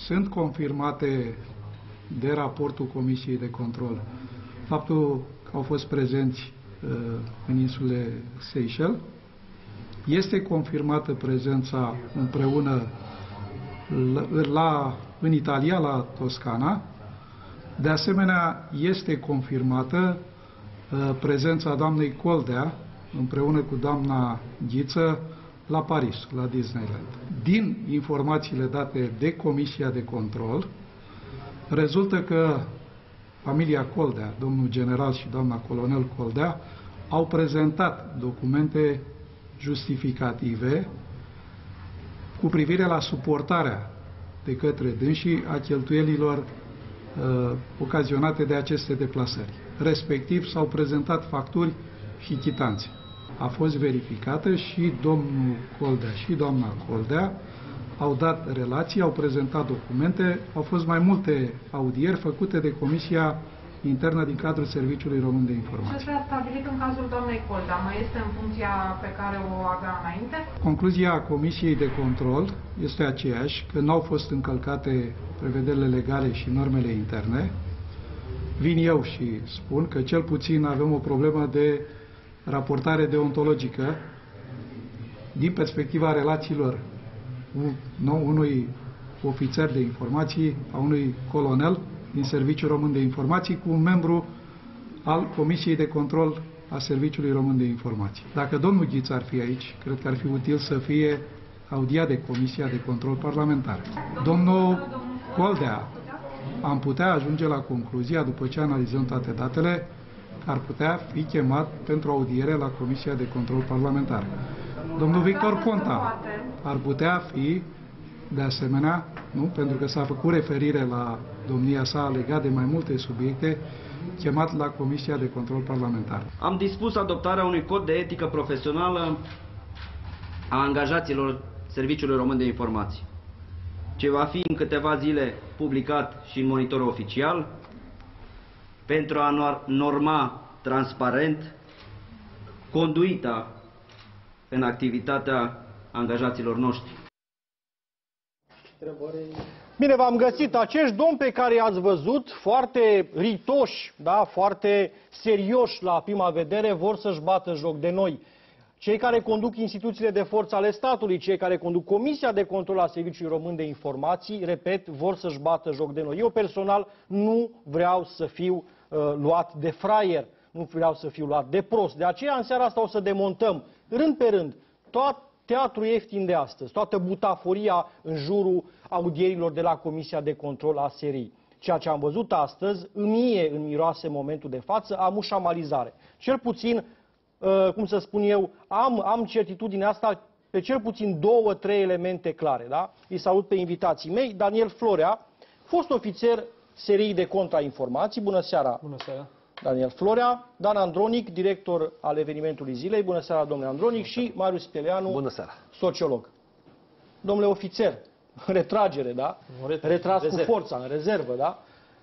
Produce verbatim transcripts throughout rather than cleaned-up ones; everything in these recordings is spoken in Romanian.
sunt confirmate de raportul Comisiei de Control faptul că au fost prezenți în insulele Seychelles. Este confirmată prezența împreună la, la, în Italia, la Toscana. De asemenea, este confirmată uh, prezența doamnei Coldea împreună cu doamna Ghiță la Paris, la Disneyland. Din informațiile date de Comisia de Control, rezultă că familia Coldea, domnul general și doamna colonel Coldea, au prezentat documente justificative cu privire la suportarea de către dânsii a cheltuielilor uh, ocazionate de aceste deplasări. Respectiv s-au prezentat facturi și chitanțe. A fost verificată și domnul Coldea și doamna Coldea au dat relații, au prezentat documente, au fost mai multe audieri făcute de Comisia Internă din cadrul Serviciului Român de Informații. Ce s-a stabilit în cazul doamnei Coldea? Mai este în funcția pe care o avea înainte? Concluzia Comisiei de Control este aceeași, că nu au fost încălcate prevederile legale și normele interne. Vin eu și spun că cel puțin avem o problemă de raportare deontologică din perspectiva relațiilor unui ofițer de informații, a unui colonel din Serviciul Român de Informații cu un membru al Comisiei de Control a Serviciului Român de Informații. Dacă domnul Ghiță ar fi aici, cred că ar fi util să fie audiat de Comisia de Control Parlamentar. Domnul Coldea, am putea ajunge la concluzia, după ce analizăm toate datele, că ar putea fi chemat pentru audiere la Comisia de Control Parlamentar. Domnul Victor Ponta ar putea fi, de asemenea, nu? Pentru că s-a făcut referire la domnia sa legat de mai multe subiecte, chemat la Comisia de Control Parlamentar. Am dispus adoptarea unui cod de etică profesională a angajaților Serviciului Român de Informații, ce va fi în câteva zile publicat și în monitorul oficial, pentru a norma transparent conduita în activitatea angajaților noștri. Bine, v-am găsit. Acești domni pe care i-ați văzut, foarte ritoși, da, foarte serioși la prima vedere, vor să-și bată joc de noi. Cei care conduc instituțiile de forță ale statului, cei care conduc Comisia de Control a Serviciului Român de Informații, repet, vor să-și bată joc de noi. Eu personal nu vreau să fiu uh, luat de fraier, nu vreau să fiu luat de prost. De aceea, în seara asta o să demontăm, rând pe rând, tot teatrul ieftin de astăzi, toată butaforia în jurul audierilor de la Comisia de Control a S R I. Ceea ce am văzut astăzi îmi e în miroase în momentul de față a mușamalizare. Cel puțin, uh, cum să spun eu, am, am certitudinea asta pe cel puțin două, trei elemente clare. Da? Îi salut pe invitații mei. Daniel Florea, fost ofițer S R I de Contrainformații. Bună seara! Bună seara! Daniel Florea, Dan Andronic, director al evenimentului zilei. Bună seara, domnule Andronic. Și Marius Steleanu, bună seara, sociolog. Domnule ofițer, retragere, da? Retras cu forța, în rezervă, da?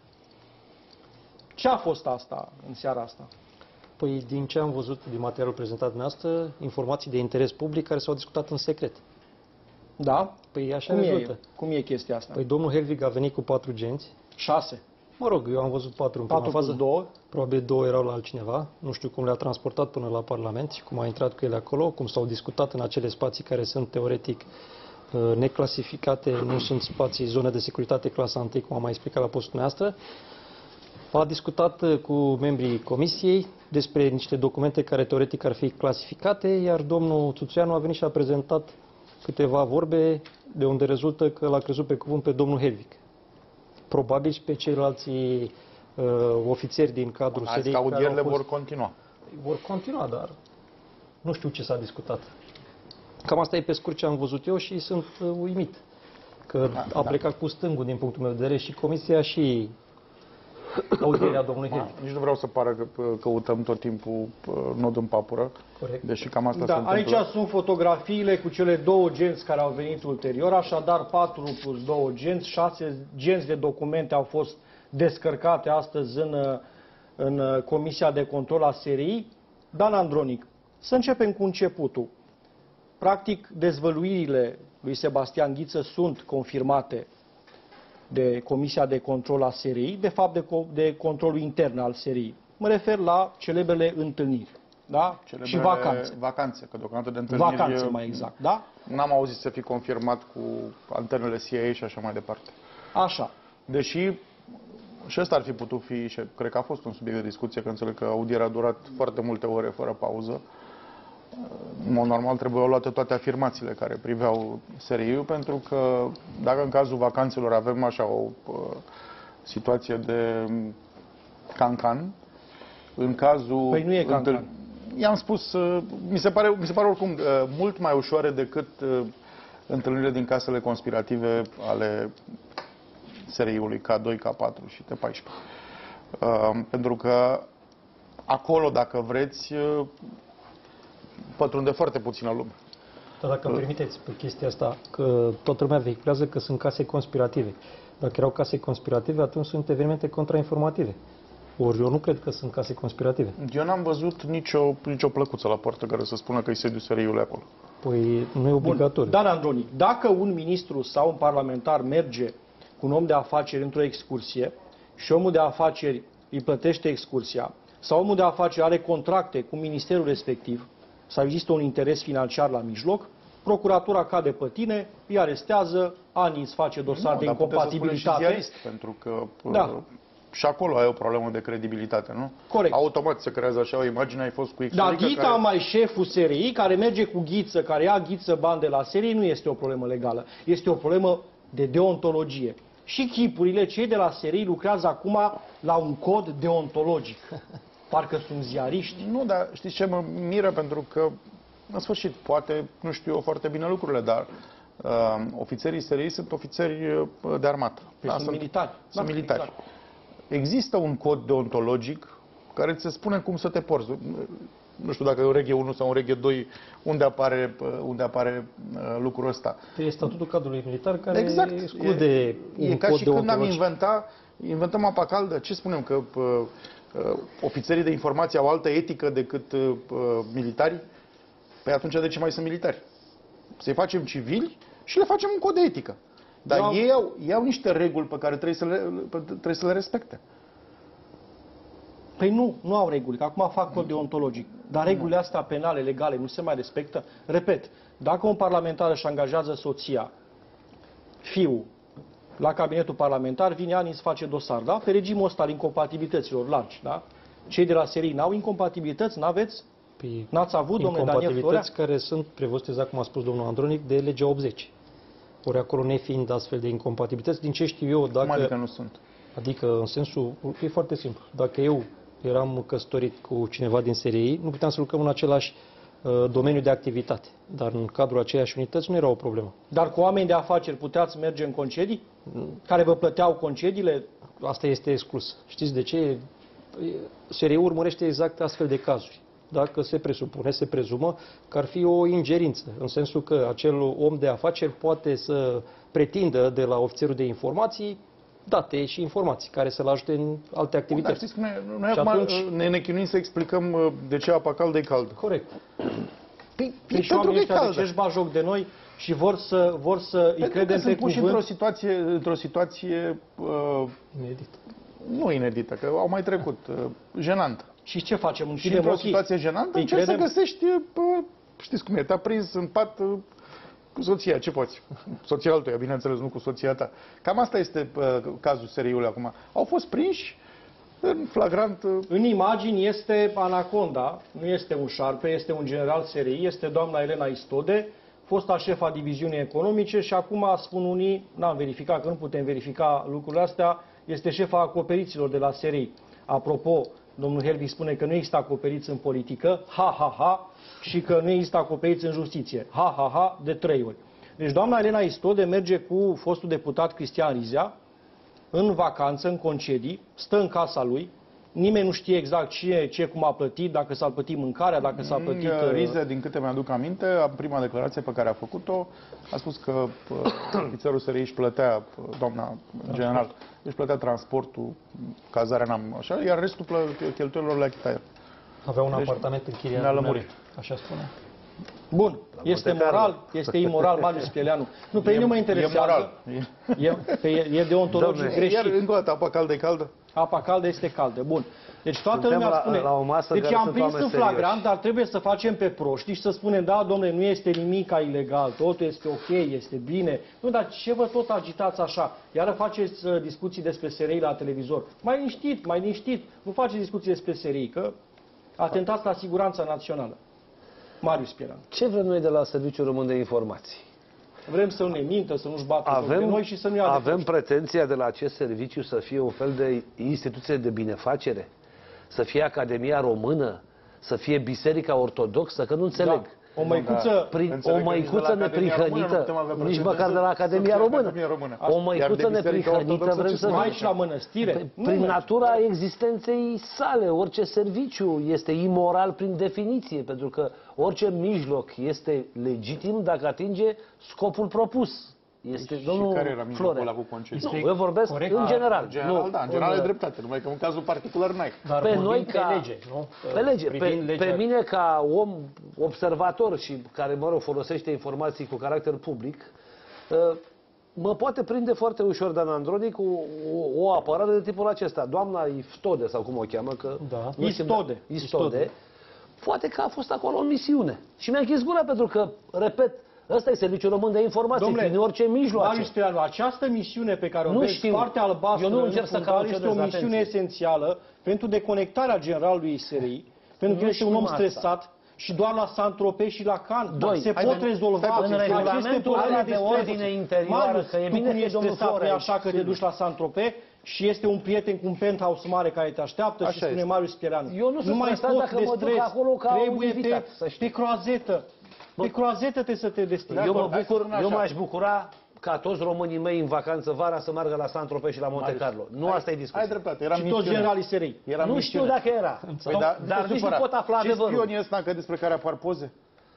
Ce a fost asta în seara asta? Păi, din ce am văzut din materialul prezentat dumneavoastră, informații de interes public care s-au discutat în secret. Da? Păi așa Cum rezultă. e, cum e chestia asta? Păi domnul Helvig a venit cu patru genți. Șase. Mă rog, eu am văzut patru în prima Patru fază. plus două. Probabil două erau la altcineva. Nu știu cum le-a transportat până la Parlament și cum a intrat cu ele acolo, cum s-au discutat în acele spații care sunt teoretic neclasificate, nu sunt spații, zone de securitate clasa unu, cum am mai explicat la postul noastră. A discutat cu membrii comisiei despre niște documente care teoretic ar fi clasificate, iar domnul Țuțeanu a venit și a prezentat câteva vorbe de unde rezultă că l-a crezut pe cuvânt pe domnul Helvig. Probabil și pe ceilalți uh, ofițeri din cadrul S R I. Azi că audierile fost... vor continua. Vor continua, dar nu știu ce s-a discutat. Cam asta e pe scurt ce am văzut eu și sunt uh, uimit că da, a plecat da. cu stângul din punctul meu de vedere și comisia și audierea domnului Helvig. Nici nu vreau să pară că căutăm tot timpul nod în papură. Corect. Deși cam asta da, se întâmplă. Aici sunt fotografiile cu cele două genți care au venit ulterior, așadar patru plus două genți, șase genți de documente au fost descărcate astăzi în, în Comisia de Control a S R I. Dan Andronic, să începem cu începutul. Practic, dezvăluirile lui Sebastian Ghiță sunt confirmate de Comisia de Control a S R I, de fapt de, co- de controlul intern al S R I. Mă refer la celebrele întâlniri, da? Celebrele Și vacanțe. Vacanțe, că deocamdată de întâlniri... Vacanțe, mai exact, da? N-am auzit să fi confirmat cu antenele C I A și așa mai departe. Așa. Deși și ăsta ar fi putut fi, și cred că a fost un subiect de discuție, că înțeleg că audierea a durat foarte multe ore fără pauză. În mod normal trebuiau luate toate afirmațiile care priveau S R I-ul, pentru că dacă în cazul vacanțelor avem așa o uh, situație de cancan, în cazul... Păi nu e cancan. întâl... I-am spus, uh, mi se pare, mi se pare oricum uh, mult mai ușoare decât uh, întâlnirile din casele conspirative ale S R I-ului K doi, K patru și T paisprezece. Uh, pentru că acolo, dacă vreți, uh, pătrunde foarte puțină lume. Dar dacă îmi permiteți pe chestia asta, că toată lumea vehiculează că sunt case conspirative. Dacă erau case conspirative, atunci sunt evenimente contrainformative. Ori eu nu cred că sunt case conspirative. Eu n-am văzut nicio, nicio plăcuță la poartă care să spună că e sediul S R I-ului acolo. Păi nu e obligatoriu. Dan Andronic, dacă un ministru sau un parlamentar merge cu un om de afaceri într-o excursie și omul de afaceri îi plătește excursia, sau omul de afaceri are contracte cu ministerul respectiv, sau există un interes financiar la mijloc, procuratura cade pe tine, îi arestează, ani îți face dosar Nu, de dar puteți să spuneți și incompatibilitate. ziarist, pentru că Da. uh, și acolo ai o problemă de credibilitate, nu? Corect. Automat se creează așa o imagine, ai fost cu X. Dar Ghita, care... mai șeful S R I, care merge cu ghiță, care ia ghiță bani de la S R I, nu este o problemă legală. Este o problemă de deontologie. Și chipurile, cei de la S R I lucrează acum la un cod deontologic. Parcă sunt ziariști. Nu, dar știți ce mă miră? Pentru că, în sfârșit, poate nu știu eu foarte bine lucrurile, dar uh, ofițerii S R I sunt ofițeri uh, de armată. Păi sunt militari. Sunt Da, militari. exact. Există un cod deontologic care ți se spune cum să te porți. Nu știu dacă e un reghe unu sau un reghe doi, unde apare, unde apare uh, lucrul ăsta. E statutul cadrului militar care Exact. exclude E, un e ca cod și când am deontologic. inventat, inventăm apa caldă. Ce spunem? Că uh, uh, ofițerii de informație au altă etică decât uh, militarii? Păi atunci de ce mai sunt militari? Să-i facem civili și le facem un cod de etică. Dar Eu... ei, au, ei au niște reguli pe care trebuie să le, trebuie să le respecte. Păi nu, nu au reguli, că acum fac cod deontologic. Dar regulile astea penale, legale, nu se mai respectă. Repet, dacă un parlamentar își angajează soția, fiul, la cabinetul parlamentar, vine ani îți face dosar, da? Pe regimul ăsta al incompatibilităților largi, da? Cei de la S R I n-au incompatibilități, n-aveți? Păi, N-ați avut, domnule Daniel Florea? incompatibilități care sunt prevăzute, exact cum a spus domnul Andronic, de legea optzeci. Ori acolo nefiind astfel de incompatibilități, din ce știu eu, dacă... Cum adică nu sunt? Adică, în sensul, e foarte simplu. Dacă eu eram căsătorit cu cineva din S R I, nu puteam să lucrăm în același uh, domeniu de activitate. Dar în cadrul aceiași unități nu era o problemă. Dar cu oameni de afaceri puteați merge în concedii? Care vă plăteau concediile? Asta este exclus. Știți de ce? S R I urmărește exact astfel de cazuri. Dacă se presupune, se prezumă că ar fi o ingerință, în sensul că acel om de afaceri poate să pretindă de la ofițerul de informații date și informații care să-l ajute în alte Dar activități. știți că noi, noi Și acum atunci- ne, ne chinuim să explicăm uh, de ce apa caldă e caldă. Corect. Păi, Deci e pentru oamenii că e ăștia de caldă. ce își bat joc de noi și vor să, vor să îi Pentru credem că pe sunt puși într-o cuvânt? situație, într-o situație uh, Inedit. nu inedită, că au mai trecut, uh, jenantă. Și ce facem? Și Închidem într-o ochii? situație jenantă Îi încerci să credem? găsești, uh, știți cum e, te-a prins în pat uh, cu soția, ce poți? Soția altuia, bineînțeles, nu cu soția ta. Cam asta este uh, cazul S R I-ului acum. Au fost prinși în flagrant... Uh, În imagini este Anaconda, nu este un șarpe, este un general S R I, este doamna Elena Istode, fosta șefa diviziunii economice și acum spun unii, n-am verificat, că nu putem verifica lucrurile astea, este șefa acoperiților de la S R I. Apropo, domnul Helvig spune că nu există acoperiți în politică, ha, ha, ha, și că nu există acoperiți în justiție, ha, ha, ha, de trei ori. Deci doamna Elena Istode merge cu fostul deputat Cristian Rizea în vacanță, în concedii, stă în casa lui, nimeni nu știe exact ce, ce cum a plătit, dacă s-a plătit mâncarea, dacă s-a plătit... uh, Rize, din câte mi-aduc aminte, în prima declarație pe care a făcut-o, a spus că uh, ofițerul S R I își plătea, uh, doamna general, își plătea transportul, cazarea n-am așa, iar restul plă- cheltuielilor le achita el. Avea un Deci, apartament închiriat. ne-a în lămurit. Așa spune. Bun, este moral, este imoral, Marius Pieleanu. Nu, pe mine mă interesează. E moral. E, pe, e deontologic greșit. Iar încă o dată, apa caldă e caldă? Apa caldă este caldă. Bun. Deci toată Suntem lumea la- spune. la o masă în deci care am sunt prins oameni în flagrant, serioși. dar trebuie să facem pe proști și să spunem, da, domnule, nu este nimic ilegal, totul este ok, este bine. Nu, dar ce vă tot agitați așa? Iară faceți uh, discuții despre S R I la televizor. Mai liniștit, mai liniștit. Nu faceți discuții despre S R I, că atentați la siguranța națională. Marius Pieleanu. Ce vrem noi de la Serviciul Român de Informații? Vrem să nu ne mintă, să nu-și bată joc de Avem, noi și să nu ia de avem proști. pretenția de la acest serviciu să fie un fel de instituție de binefacere? Să fie Academia Română? Să fie Biserica Ortodoxă? Că nu înțeleg. Da. O măicuță, Prin, Înțeleg o că nici de măicuță la Academia Română nu putem avea neprihănită, nici pretenție măcar de la să- Academia să fie Română. Academia Română. O Iar măicuță de Biserica neprihănită Ortodoxă vrem ce să să mai facem. și la mănăstire. Prin, Nu prin merge. natura existenței sale, orice serviciu este imoral prin definiție, pentru că orice mijloc este legitim dacă atinge scopul propus. Este Și domnul care era mijlocul Florea. ăla cu concesiu? Nu, eu vorbesc Corect. în general. În general, nu, da, în general în- e dreptate, numai că în cazul particular n-ai. Dar pe vorbim noi pe ca lege, nu? Pe lege, Privind pe, legea. pe mine ca om observator și care, mă rog, folosește informații cu caracter public, uh, mă poate prinde foarte ușor Dan Andronic cu o, o apărare de tipul acesta. Doamna Iftode, sau cum o cheamă, că... Da. nu știu, Istode. Istode. Istode. Poate că a fost acolo în misiune. Și mi-a închis gura pentru că, repet, ăsta e Serviciul Român de Informații, Domnule, prin orice mijloace. Marius Pieleanu, această misiune pe care o Nu vezi știu. foarte albastră Eu nu în încerc să fundal, este o cauționez, misiune atenție. esențială pentru deconectarea generalului S R I, pentru că Nu este un știu om asta. stresat și doar la Saint-Tropez și la Cannes Doi. se Hai, pot bă, rezolva stai, în aceste regulamentul probleme ăla de stres. ordine interioară, Marius, că e tu bine cum că e ești domnul stresat, Florea nu e aici, așa că te sigur. duci la Saint-Tropez și este un prieten cu un penthouse mare care te așteaptă și Așa spune este. Marius Pieleanu. Eu nu sunt mai stresat pot dacă de mă duc stres, acolo ca un trebuie invitat, pe, să știi. pe croazetă. Pe croazetă trebuie să te destini. Eu mă Hai să bucur, spun eu așa. m-aș bucura ca toți românii mei în vacanță vara să meargă la Saint-Tropez și la Monte Marius, Carlo. Nu ai- asta e discuția. Ai dreptate, era Și toți misiune. generalii S R I. Era Nu misiune. știu dacă era. Păi da, Dar te nici nu supăra. pot afla Ce adevărul. spion e ăsta că despre care apar poze?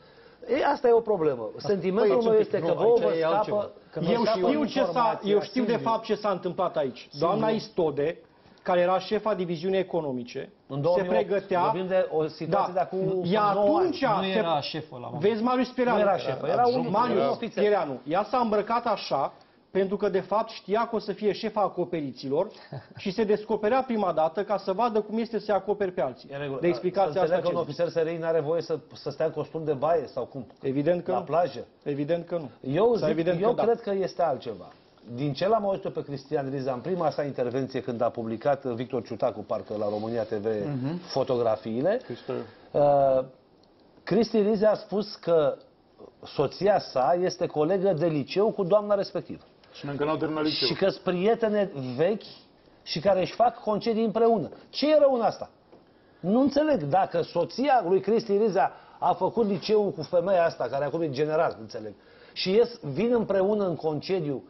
E, asta e o problemă. Sentimentul Păi, meu ce- este nu, că aici vouă e vă altceva. scapă... că vă Eu scapă știu, ce s-a, informația, eu știu de Silviu. fapt ce s-a întâmplat aici. Doamna Istode, care era șefa diviziunii economice, În două mii opt, se pregătea... vorbim de o situație de da, acum ea nouă ani. atunci Nu se- era șefă la moment. Vezi, Marius Pieleanu. Nu era șefă, era un- Marius era ofițer. Pieleanu. Ea s-a îmbrăcat așa pentru că, de fapt, știa că o să fie șefa acoperiților și se descoperea prima dată ca să vadă cum este să-i acoperi pe alții. E în regulă. De explicația Să asta înțeleg că un ce ofițer S R I n-are voie să, să stea în costum de baie sau cum? Evident că La nu. plajă. Evident că nu. Eu, Sau zic, evident eu că da. cred că este altceva. Din ce l-am auzit pe Cristian Riza în prima sa intervenție când a publicat Victor Ciutacu, parcă la România T V, Mhm. fotografiile, Cristo- uh, Cristi Riza a spus că soția sa este colegă de liceu cu doamna respectivă. Și încă n-au terminat liceul. Și că sunt prietene vechi și care își fac concedii împreună. Ce e rău în asta? Nu înțeleg. Dacă soția lui Cristi Riza a făcut liceul cu femeia asta, care acum e general, înțeleg, și ies, vin împreună în concediu,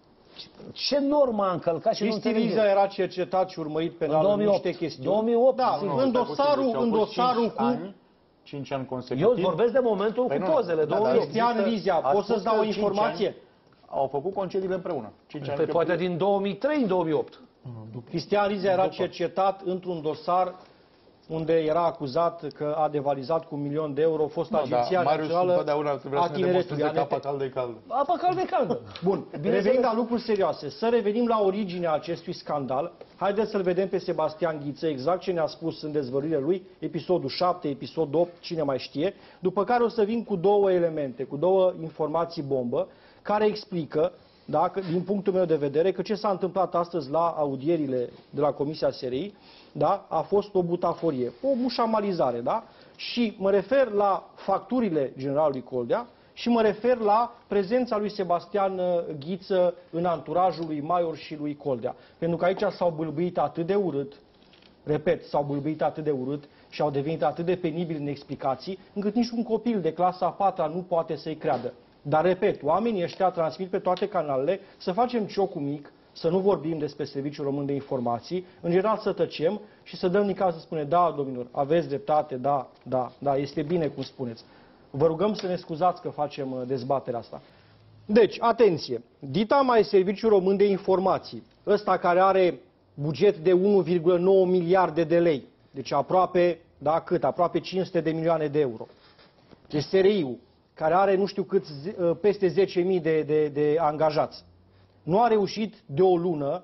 ce normă a încălcat și nu Cristi înțeleg Riza eu. era cercetat și urmărit penal În două în mii opt. niște chestiuni. două mii opt, Da, sigur. în dosarul, în dosarul cu... cinci ani consecutiv. Eu vorbesc de momentul Păi cu nu, pozele, da, două mii dar opt. Cristian există- Rizia, a pot spus să-ți dau că o cinci informație? ani Au făcut concediile împreună. cinci ani Pe că- poate din două mii trei în două mii opt. Cristian Rizia era cercetat într-un dosar unde era acuzat că a devalizat cu un milion de euro fost Da, Agenția Marius Națională întotdeauna trebuia a să ne Tineretului. demonstreze că A N T. apa caldă e caldă. Apa caldă e caldă. Bun, revenind la lucruri serioase, să revenim la originea acestui scandal. Haideți să-l vedem pe Sebastian Ghiță, exact ce ne-a spus în dezvăluirea lui, episodul șapte, episodul opt, cine mai știe, după care o să vin cu două elemente, cu două informații bombă, care explică, da, că, din punctul meu de vedere, că ce s-a întâmplat astăzi la audierile de la Comisia S R I, da, a fost o butaforie, o mușamalizare, da? Și mă refer la facturile generalului Coldea, și mă refer la prezența lui Sebastian uh, Ghiță în anturajul lui Maior și lui Coldea. Pentru că aici s-au bâlbâit atât de urât, repet, s-au bâlbâit atât de urât și au devenit atât de penibili în explicații, încât nici un copil de clasa a patra nu poate să-i creadă. Dar, repet, oamenii ăștia transmit pe toate canalele să facem ciocul mic, să nu vorbim despre Serviciul Român de Informații, în general să tăcem și să dăm din caz să spune, da, domnilor, aveți dreptate, da, da, da, este bine cum spuneți. Vă rugăm să ne scuzați că facem uh, dezbaterea asta. Deci, atenție, dita mai Serviciul Român de Informații, ăsta care are buget de unu virgulă nouă miliarde de lei, deci aproape, da, cât? Aproape cinci sute de milioane de euro. Deci S R I-ul, care are nu știu cât, peste zece mii de, de, de angajați, nu a reușit de o lună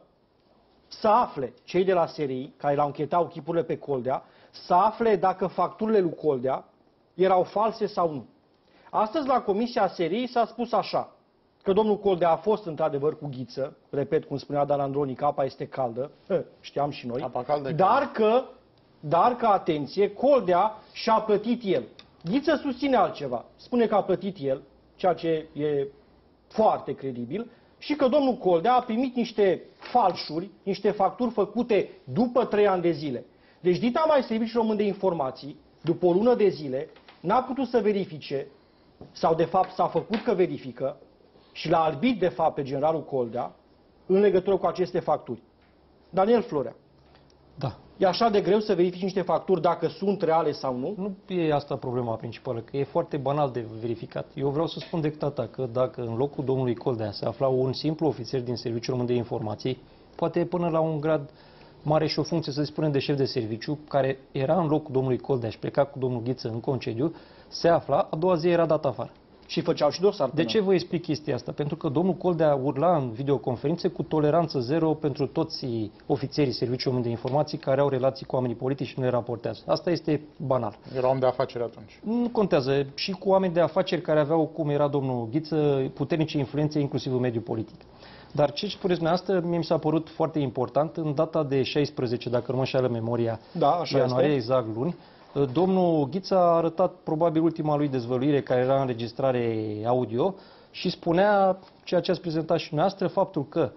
să afle, cei de la S R I, care l-au închetau chipurile pe Coldea, să afle dacă facturile lui Coldea erau false sau nu. Astăzi, la Comisia S R I s-a spus așa, că domnul Coldea a fost într-adevăr cu ghiță, repet, cum spunea Dan Andronic, apa este caldă, știam și noi, Apa caldă, dar că, dar că, atenție, Coldea și-a plătit el. Ghiță susține altceva, spune că a plătit el, ceea ce e foarte credibil, și că domnul Coldea a primit niște falșuri, niște facturi făcute după trei ani de zile. Deci Dita Mai Serviciul Român de Informații, după o lună de zile, n-a putut să verifice, sau de fapt s-a făcut că verifică, și l-a albit de fapt pe generalul Coldea în legătură cu aceste facturi. Daniel Florea. Da. E așa de greu să verifici niște facturi dacă sunt reale sau nu? Nu e asta problema principală, că e foarte banal de verificat. Eu vreau să spun decât atât că dacă în locul domnului Coldea se afla un simplu ofițer din Serviciul Român de Informații, poate până la un grad mare și o funcție, să spunem, de șef de serviciu, care era în locul domnului Coldea și pleca cu domnul Ghiță în concediu, se afla, a doua zi era dat afară. Și făceau și dosar. De ce vă explic chestia asta? Pentru că domnul Coldea urla în videoconferințe cu toleranță zero pentru toți ofițerii Serviciului Român de Informații care au relații cu oamenii politici și nu le raportează. Asta este banal. Era om de afaceri atunci. Nu contează. Și cu oameni de afaceri care aveau, cum era domnul Ghiță, puternice influențe, inclusiv în mediul politic. Dar ce spuneți dumneavoastră, mie mi s-a părut foarte important, în data de șaisprezece, dacă nu mă înșeală memoria, da, așa ianuarie, este. exact luni, domnul Ghiță a arătat probabil ultima lui dezvăluire, care era înregistrare audio, și spunea, ceea ce ați prezentat și dumneavoastră, faptul că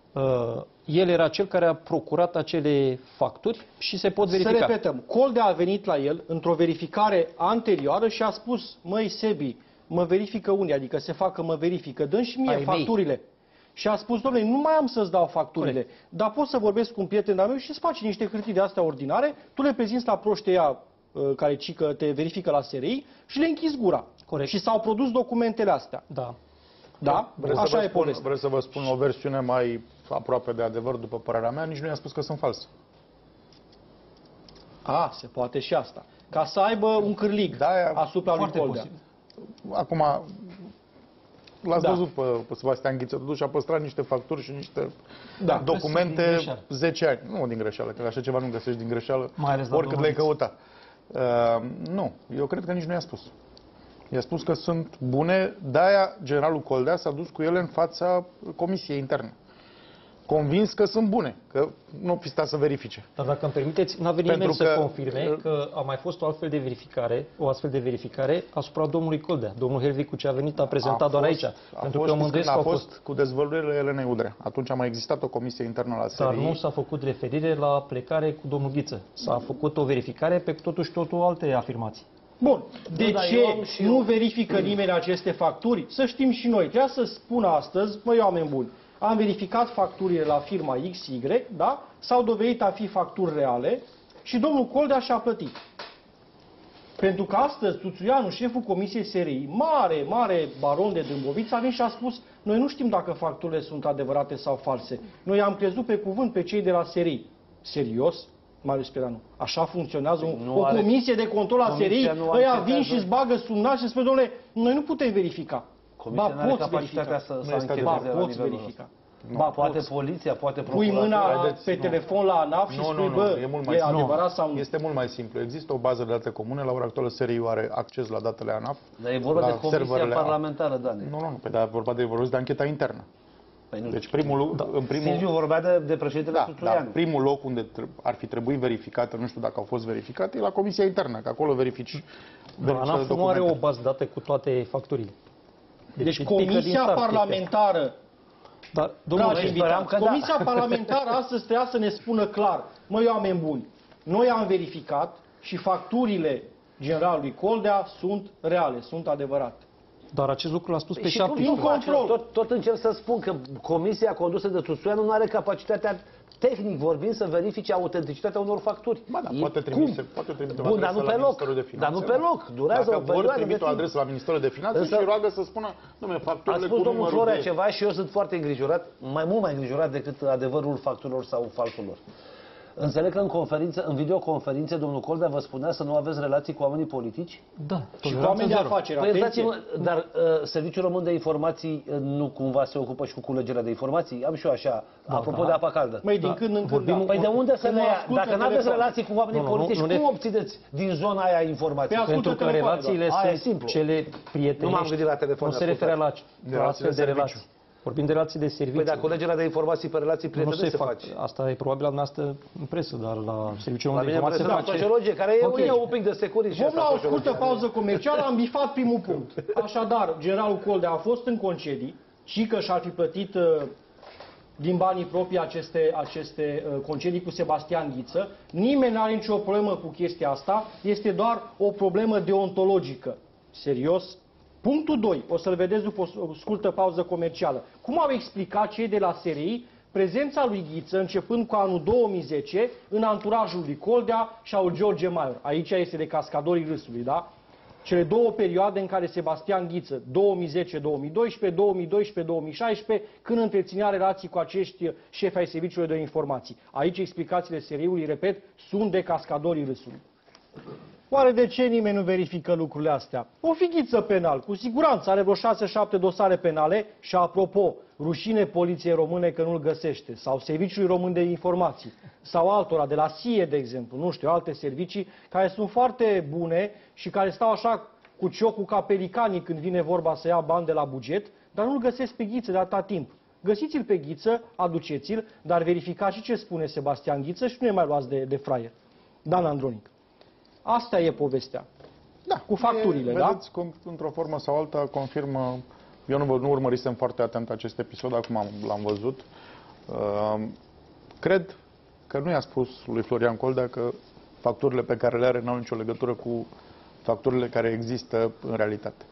uh, el era cel care a procurat acele facturi și se pot verifica. Să repetăm, Coldea a venit la el într-o verificare anterioară și a spus, măi Sebi, mă verifică unii, adică se facă, mă verifică, dă și mie Ai facturile. Mei. Și a spus, domnule, nu mai am să-ți dau facturile, Corect. dar pot să vorbesc cu un prieten de-al meu și îți faci niște hârtii de astea ordinare, tu le prezinți la proșteia care cică, te verifică la S R I și le închizi gura. Corect. Și s-au produs documentele astea. Da. Da? Vreți Așa să vă e spun, povestea. vreți să vă spun o versiune mai aproape de adevăr, după părerea mea, nici nu i-a spus că sunt false. A, se poate și asta. Ca să aibă un cârlig Da, asupra lui Coldea. posibil. Acum, l-ați Da. văzut pe, pe Sebastian Ghiță, totuși și-a păstrat niște facturi și niște Da. Din documente greșeală. zece ani. Nu din greșeală, că așa ceva nu găsești din greșeală, Mai ales la oricât domnul le-ai Ghiță. căuta. Uh, nu, eu cred că nici nu i-a spus. I-a spus că sunt bune, de-aia generalul Coldea s-a dus cu ele în fața Comisiei Interne. Convins că sunt bune, că nu fi stat să verifice. Dar dacă îmi permiteți, n-a venit Pentru nimeni să că- confirme că a mai fost o altfel de verificare, o astfel de verificare asupra domnului Coldea. Domnul Helvicu ce a venit a prezentat A doar fost- aici. A Pentru fost, că mă știți îndoiesc când că a a fost fost. cu dezvăluirile Elenei Udrea. Atunci a mai existat o comisie internă la S R I. Dar nu s-a făcut referire la plecare cu domnul Ghiță. S-a făcut o verificare pe totuși totul alte afirmații. Bun, de dar ce eu am și nu eu- verifică nimeni aceste facturi? Să știm și noi. Trebuia să spună astăzi, măi oameni buni, am verificat facturile la firma X Y, da? S-au dovedit a fi facturi reale și domnul Coldea și-a plătit. Pentru că astăzi Tuțuianu, șeful Comisiei S R I, mare, mare baron de Dâmboviță, a venit și a spus, noi nu știm dacă facturile sunt adevărate sau false. Noi am crezut pe cuvânt pe cei de la S R I. Serios? Marius Speranu. Așa funcționează o, Nu o are- comisie de control a S R I. Comisia nu Ăia anchetează. vin și îți bagă sub nas și spune, domnule, noi nu putem verifica. Comisia Ba, nu are poți capacitatea verifica. să, să Nu este ancheteze Ba, la poți nivelul verifica. ăsta. Ba, Poate poți. poliția, poate Pui procuratura. mâna Haideți, pe nu. telefon la ANAF și Nu, spui, nu, bă, nu, e mult mai e simplu. adevărat sau nu? Este mult mai simplu. Există o bază de date comune. La ora actuală S R I are acces la datele ANAF. Dar e vorba la de comisia serverele parlamentară, Dani. Nu, nu, nu. Pe da, vorba de, vorba de ancheta internă. Păi nu. Deci primul, da, în primul, Silviu vorbea de, de președintele da, Tuțuianu. da, primul loc unde tre- ar fi trebuit verificată, nu știu dacă au fost verificate, e la Comisia Internă, că acolo verifici. Dar verifici ANAF nu are o documente. bază de date cu toate facturile. Deci pică din Comisia start Parlamentară, Dar, domnul dragi noi speram invitați, că da. Comisia Parlamentară astăzi trebuia să ne spună clar, măi oameni buni, noi am verificat și facturile generalului Coldea sunt reale, sunt adevărate. dar acest lucru l-a spus pe Și cum șaptesprezece. nu control. control. Tot, tot încerc să spun că comisia condusă de Tuțuianu nu are capacitatea, tehnic vorbind, să verifice autenticitatea unor facturi. Ba da, E- poate cum? trimite, poate trimite o Bun, dar adresă nu la pe loc. Ministerul de Finanțe. Dar nu pe da. loc. Durează Dacă o vor, perioadă de trimite o timp. adresă la Ministerul de Finanțe Însă- și roagă să spună, dom'le, A facturile spus cu domnul numărul Florea de... ceva și eu sunt foarte îngrijorat, mai mult mai îngrijorat decât adevărul facturilor sau falsurilor. Înțeleg că în conferință, în videoconferințe, domnul Coldea vă spunea să nu aveți relații cu oamenii politici? Da. Și cu oameni de afaceri, Păi atenție. iertați-mă, dar uh, Serviciul Român de Informații uh, nu cumva se ocupă și cu culegerea de informații? Am și eu așa, Da, apropo da. de apa caldă. Măi, din Da. când în când, Vorbim- da. Păi de unde să Când le mă ia? ascultă Dacă nu aveți telefon. relații cu oamenii Nu, nu, politici, nu, nu cum ne- obțineți din zona aia informații? Pe Pentru că telefoane, relațiile doar. Aia e sunt simplu. cele prietenești. Nu m-am gândit la telefon, Nu se ascultați. referă la, De la relații astfel de de serviciu. relații. Vorbim de relații de serviciu. Păi dacă culegerea de informații pe relații nu prietenești se se fac. face. Asta e probabil la dumneavoastră în presă, dar la Serviciul La Român de mine Informație prezentă face. sociologie, care Ok. e un pic de securism. și Vom asta, la o sociologie. scurtă pauză comercială, am bifat primul punct. Așadar, generalul Coldea a fost în concedii și că și-ar fi plătit uh, din banii proprii aceste, aceste uh, concedii cu Sebastian Ghiță. Nimeni nu are nicio problemă cu chestia asta, este doar o problemă deontologică. Serios? Punctul doi, o să-l vedeți după o scurtă pauză comercială. Cum au explicat cei de la S R I prezența lui Ghiță, începând cu anul două mii zece, în anturajul lui Coldea și al lui George Maior? Aici este de cascadorii râsului, da? Cele două perioade în care Sebastian Ghiță, două mii zece două mii doisprezece, două mii doisprezece două mii șaisprezece, când întreținea relații cu acești șefi ai serviciilor de informații. Aici explicațiile S R I-ului, repet, sunt de cascadorii râsului. Oare de ce nimeni nu verifică lucrurile astea? O fi Ghiță penal, cu siguranță are vreo șase șapte dosare penale și, apropo, rușine poliției române că nu-l găsește, sau Serviciului Român de Informații, sau altora, de la S I E, de exemplu, nu știu, alte servicii care sunt foarte bune și care stau așa cu ciocul ca pelicanii când vine vorba să ia bani de la buget, dar nu-l găsesc pe Ghiță de atâta timp. Găsiți-l pe Ghiță, aduceți-l, dar verificați și ce spune Sebastian Ghiță și nu ne mai luați de, de fraier. Dan Andronic. Asta e povestea. Da, Cu facturile, e, da? Vedeți, cum, într-o formă sau alta, confirmă... Eu nu, nu urmărisem foarte atent acest episod, acum am, l-am văzut. Uh, cred că nu i-a spus lui Florian Coldea că facturile pe care le are n-au nicio legătură cu facturile care există în realitate.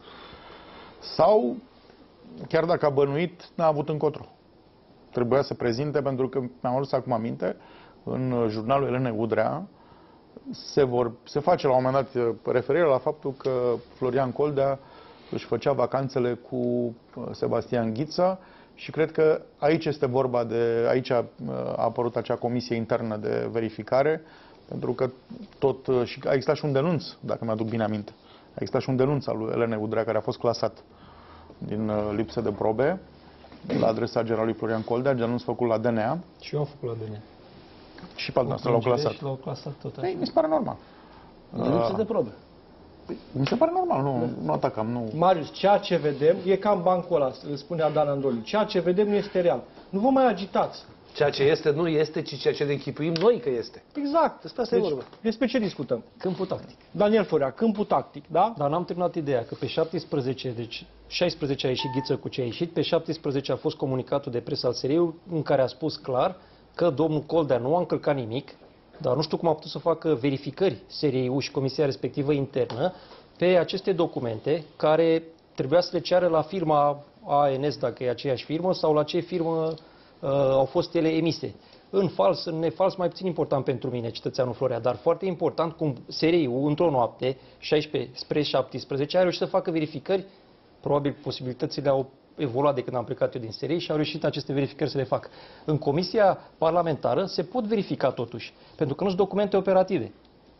Sau, chiar dacă a bănuit, n-a avut încotro. Trebuia să prezinte, pentru că mi-am adus acum aminte, în jurnalul Elenei Udrea, Se, vor, se face la un moment dat referire la faptul că Florian Coldea își făcea vacanțele cu Sebastian Ghiță și cred că aici este vorba de, aici a apărut acea comisie internă de verificare, pentru că tot, și a existat și un denunț, dacă mi-aduc bine aminte, a existat și un denunț al lui Elenei Udrea care a fost clasat din lipsă de probe la adresa generalului Florian Coldea, denunț făcut la D N A. Și eu am făcut la D N A. Și pe al nostru l-au clasat. Și l-au clasat tot așa. Ei, mi se pare normal. Din lipsă de probe. Mi se pare normal, nu, nu atacam, nu. Marius, ceea ce vedem e cam bancul ăla, îl spunea Dan Andronic. Ceea ce vedem nu este real. Nu vă mai agitați. Ceea ce este nu este, ci ceea ce ne închipuim noi că este. Exact. Despre asta e Deci, vorba. despre ce discutăm? Câmpul tactic. Daniel Florea, câmpul tactic, da? Dar n-am terminat ideea că pe șaptesprezece, deci șaisprezece a ieșit Ghiță cu ce a ieșit, pe șaptesprezece a fost comunicatul de presă al S R I-ului în care a spus clar că domnul Coldea nu a încălcat nimic, dar nu știu cum a putut să facă verificări S R I-ul și comisia respectivă internă pe aceste documente care trebuia să le ceară la firma A N S, dacă e aceeași firmă, sau la ce firmă uh, au fost ele emise. În fals, în nefals, mai puțin important pentru mine, cetățeanul Florea, dar foarte important cum S R I-ul, într-o noapte, șaisprezece spre șaptesprezece, a reușit să facă verificări, probabil posibilitățile au evoluat de când am plecat eu din S R I și au reușit aceste verificări să le fac. În comisia parlamentară se pot verifica totuși, pentru că nu sunt documente operative.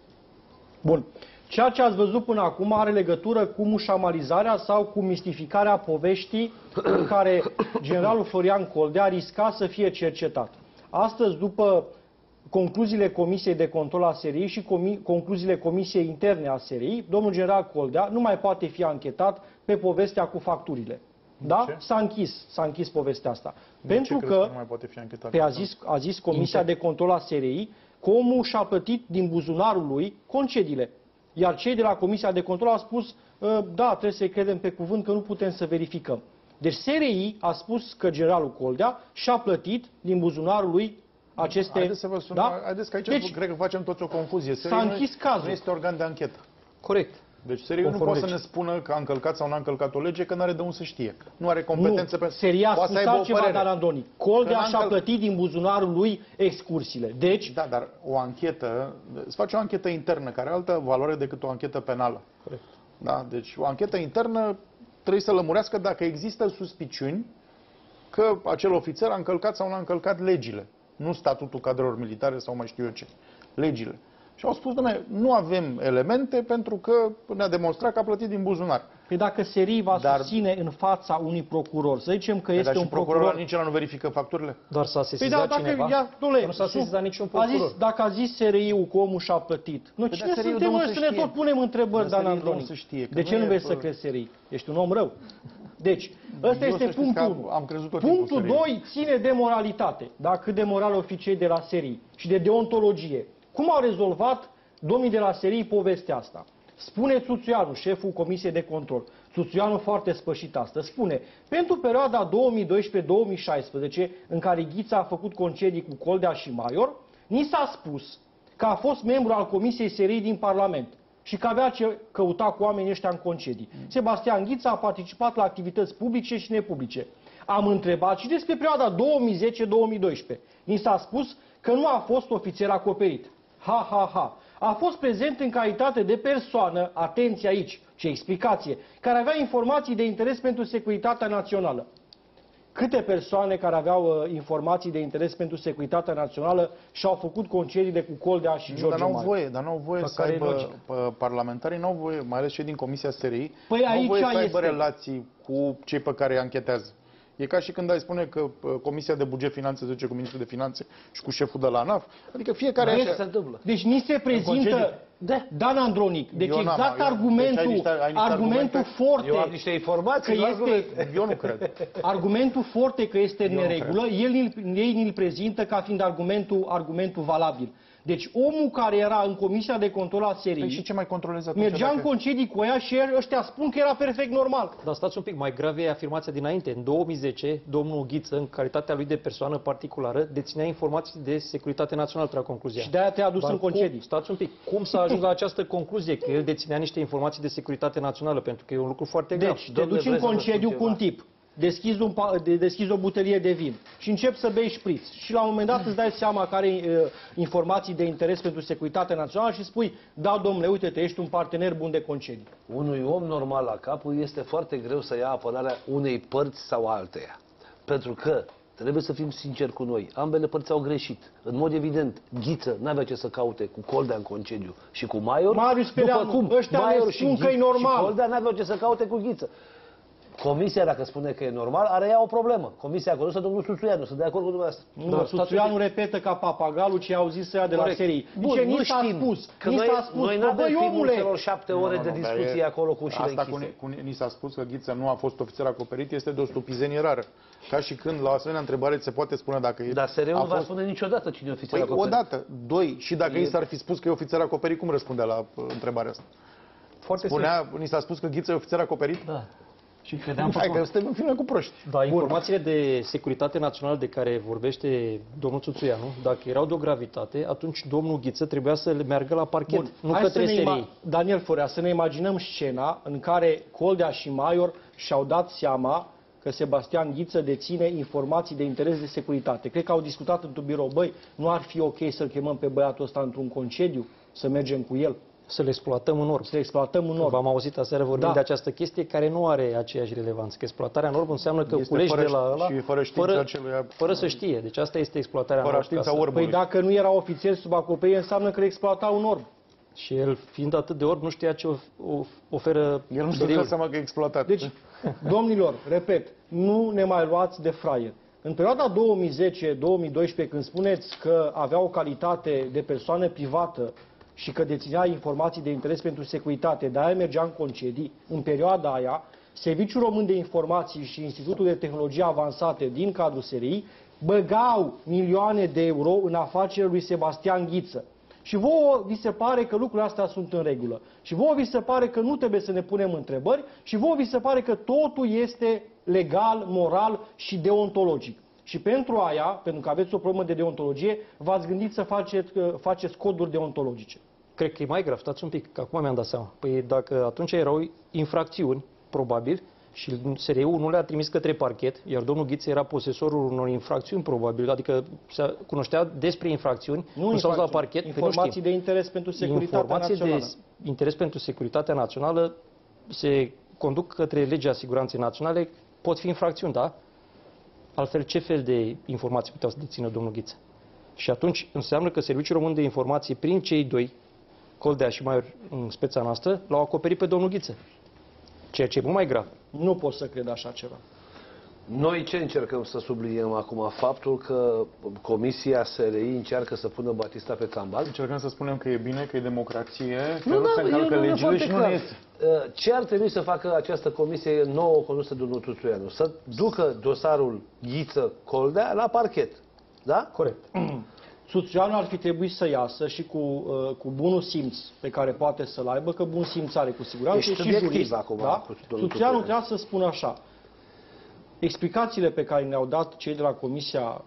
Bun. Ceea ce ați văzut până acum are legătură cu mușamalizarea sau cu mistificarea poveștii în care generalul Florian Coldea risca să fie cercetat. Astăzi, după concluziile Comisiei de Control a S R I și comi concluziile Comisiei Interne a S R I, domnul general Coldea nu mai poate fi anchetat pe povestea cu facturile. Da? S-a închis, s-a închis povestea asta. De Pentru ce că, crezi nu mai poate fi anchetat? pe a zis, a zis Comisia de Control a S R I că omul și-a plătit din buzunarul lui concediile. Iar cei de la Comisia de Control au spus, da, trebuie să-i credem pe cuvânt că nu putem să verificăm. Deci S R I a spus că generalul Coldea și-a plătit din buzunarul lui aceste... Haideți să vă sună, da? haideți că aici Deci, cred că facem toți o confuzie. s-a închis cazul. Nu este organ de anchetă. Corect. Deci S R I nu poate să ne spună că a încălcat sau nu a încălcat o lege, că nu are de unde să știe. Nu are competențe nu, pe... S R I a Poate să spus aibă o altceva, părere. dar Andoni. Coldea Că n-a și-a încăl- plătit din buzunarul lui excursiile. Deci, Da, dar o anchetă, se face o anchetă internă care are altă valoare decât o anchetă penală. Corect. Da? Deci o anchetă internă trebuie să lămurească dacă există suspiciuni că acel ofițer a încălcat sau nu a încălcat legile. nu statutul cadrelor militare sau mai știu eu ce, legile. Și au spus, dom'le, nu avem elemente pentru că ne-a demonstrat că a plătit din buzunar. Păi dacă S R I va Dar... susține în fața unui procuror, să zicem că este Dar un procuror... procuror... nici ăla nu verifică facturile? Doar s-a Păi sesizat da, dacă, cineva? ia, dole, nu s-a sesizat niciun a zis, procuror. Dacă a zis S R I-ul că omul și-a plătit, noi Păi cine S R I-ul suntem domnul noi să să ne știe. tot punem întrebări, Dar Dan S R I-ul Andronic? domnul să știe că De nu ce nu e, vrei bă. să crezi S R I? Ești un om rău. Deci, ăsta Eu este să știți punctul că unu. am crezut tot timpul Punctul S R I. doi ține de moralitate. Da? Cât de moral o fi cei de la S R I și de deontologie. Cum au rezolvat domnii de la S R I povestea asta? Spune Țuțuianu, șeful Comisiei de Control, Țuțuianu foarte spășit astăzi, spune, pentru perioada două mii doisprezece două mii șaisprezece, în care Ghiță a făcut concedii cu Coldea și Maior, ni s-a spus că a fost membru al Comisiei S R I din Parlament și că avea ce căuta cu oamenii ăștia în concedii. Sebastian Ghiță a participat la activități publice și nepublice. Am întrebat și despre perioada două mii zece două mii doisprezece. Ni s-a spus că nu a fost ofițer acoperit. Ha, ha, ha. A fost prezent în calitate de persoană, atenție aici, ce explicație, care avea informații de interes pentru securitatea națională. Câte persoane care aveau uh, informații de interes pentru securitatea națională și-au făcut concediile cu Coldea și George Dar n-au Maior? voie, dar n-au voie Dar să care e aibă, logica? pă, parlamentarii n-au voie, mai ales cei din Comisia S R I, Păi n-au aici voie să aibă este. relații cu cei pe care îi anchetează. E ca și când ai spune că pă, Comisia de Buget Finanțe se duce cu Ministrul de Finanțe și cu șeful de la ANAF. Adică fiecare Vezi așa. ce se întâmplă. Deci ni se concediu. prezintă Dan Andronic. Deci Eu n-am, exact eu- argumentul, deci ai niște- ai niște argumentul argumente? forte, Eu am niște informații, că nu este, argumente. Eu nu cred. argumentul forte că este în Eu nu neregulă, el, ni-l- ei ni-l prezintă ca fiind argumentul, argumentul valabil. Deci omul care era în Comisia de Control a S R I Păi și ce mai controlezi atunci? mergea în dacă- concedii cu ea și ăștia spun că era perfect normal. Dar stați un pic, mai grav e afirmația dinainte. În două mii zece, domnul Ghiță, în calitatea lui de persoană particulară, deținea informații de securitate națională, trag concluzia. Și de-aia te-a dus Dar în concedii. Cum, stați un pic, cum s-a ajuns la această concluzie? Că el deținea niște informații de securitate națională, pentru că e un lucru foarte grav. Deci, te Domnule, duci în vreți să vă concediu spun cu un ceva? tip, deschizi, un, pa- de- deschizi o butelie de vin și începi să bei șpriț. Și la un moment dat îți dai seama că are uh, informații de interes pentru securitatea națională și spui, da, domnule, uite-te, ești un partener bun de concedii. Unui om normal la capul este foarte greu să ia apărarea unei părți sau alteia. Pentru că trebuie să fim sinceri cu noi. Ambele părți au greșit. În mod evident, Ghiță n-avea ce să caute cu Coldea în concediu și cu Maior. Marius Peleanu, ăștia ne Maior spun Ghi- că e normal. și Coldea n-aveau ce să caute cu Ghiță. Comisia, dacă spune că e normal, are ea o problemă. Comisia a condusă domnul Țuțuianu, sunt de acord cu dumneavoastră. Nu, Da, da, stați Țuțuianu un repetă ca papagalul ce au zis ăia de la Corect. serii. Bun, Zice, nu ni s-a știm, spus, că ni noi, s-a spus, noi bă, n-avem băi, filmul omule, celor șapte ore Nu, de nu, dar discuție e- acolo cu ușile Asta cu, închise. cu, ni s-a spus că Ghiță nu a fost ofițer acoperit este de o stupizenie rară. Ca și când la o asemenea întrebare ți se poate spune dacă e... Dar S R I-ul a nu va fost- spune niciodată cine e ofițer Păi acoperit. odată, doi, și dacă E- i s-ar fi spus că e ofițer acoperit, cum răspundea la uh, întrebarea asta? Foarte Spunea, ni s-a spus că Ghiță e ofițer acoperit? Da. Și credeam Hai că suntem în film cu proști. Da, informațiile de securitate națională de care vorbește domnul Țuțuianu, dacă erau de o gravitate, atunci domnul Ghiță trebuia să le meargă la parchet, Bun, nu hai către să ne S R I. ima- Daniel Forea, să ne imaginăm scena în care Coldea și Maior și-au dat seama că Sebastian Ghiță deține informații de interes de securitate. Cred că au discutat într-un birou, băi, nu ar fi ok să-l chemăm pe băiatul ăsta într-un concediu, să mergem cu el, Să le exploatăm în orb. să exploatăm un orb. V-am auzit aseară vorbind Da. de această chestie care nu are aceeași relevanță. Că exploatarea în orb înseamnă că Este culegi fără de la ști- ăla și fără știința aceluia- fără să știe. Deci asta este exploatarea Fără în orb. ca știința să- orbului. Păi dacă nu era ofițer sub acoperire, înseamnă că exploata un orb. Și el, fiind atât de orb, nu știa ce of- of- oferă El nu S R și-a I-ul. dat seama că e exploatat. Deci, domnilor, repet, nu ne mai luați de fraier. În perioada două mii zece două mii doisprezece, când spuneți că avea o calitate de persoană privată și că deținea informații de interes pentru securitate, de-aia mergea în concedii, în perioada aia, Serviciul Român de Informații și Institutul de Tehnologie Avansate din cadrul S R I băgau milioane de euro în afacerea lui Sebastian Ghiță. Și vouă vi se pare că lucrurile astea sunt în regulă. Și vouă vi se pare că nu trebuie să ne punem întrebări și vouă vi se pare că totul este legal, moral și deontologic. Și pentru aia, pentru că aveți o problemă de deontologie, v-ați gândit să faceți, faceți coduri deontologice. Cred că e mai grav, stați un pic, că acum mi-am dat seama. Păi dacă atunci erau infracțiuni, probabil, și S R I-ul nu le-a trimis către parchet, iar domnul Ghiță era posesorul unor infracțiuni, probabil, adică se cunoștea despre infracțiuni, nu s-au dus la parchet, păi nu informații știm. de interes pentru securitatea Informații națională. de interes pentru securitatea națională se conduc către legea siguranței naționale, pot fi infracțiuni, da? Altfel, ce fel de informații puteau să dețină domnul Ghiță? Și atunci înseamnă că Serviciul Român de Informații, prin cei doi, Coldea și Maior în speța noastră, l-au acoperit pe domnul Ghiță. Ceea ce e mult mai grav. Nu pot să cred așa ceva. Noi ce încercăm să subliniem acum? Faptul că Comisia S R I încearcă să pună Batista pe țambal? Încercăm să spunem că e bine, că e democrație, că Nu, nu, da, se încalcă eu nu- legile foarte și nu clar. ne este. Ce ar trebui să facă această comisie nouă condusă de domnul Tuțuianu? Să ducă dosarul Ghiță-Coldea la parchet. Da? Corect. Tuțuianu ar fi trebuit să iasă și cu, uh, cu bunul simț pe care poate să-l aibă, că bun simț are cu siguranță, Ești e și subiectiv jurist. acum Da? cu domnul Tuțuianu Tuțuianu. trebuia să spună așa. Explicațiile pe care ne-au dat cei de la Comisia,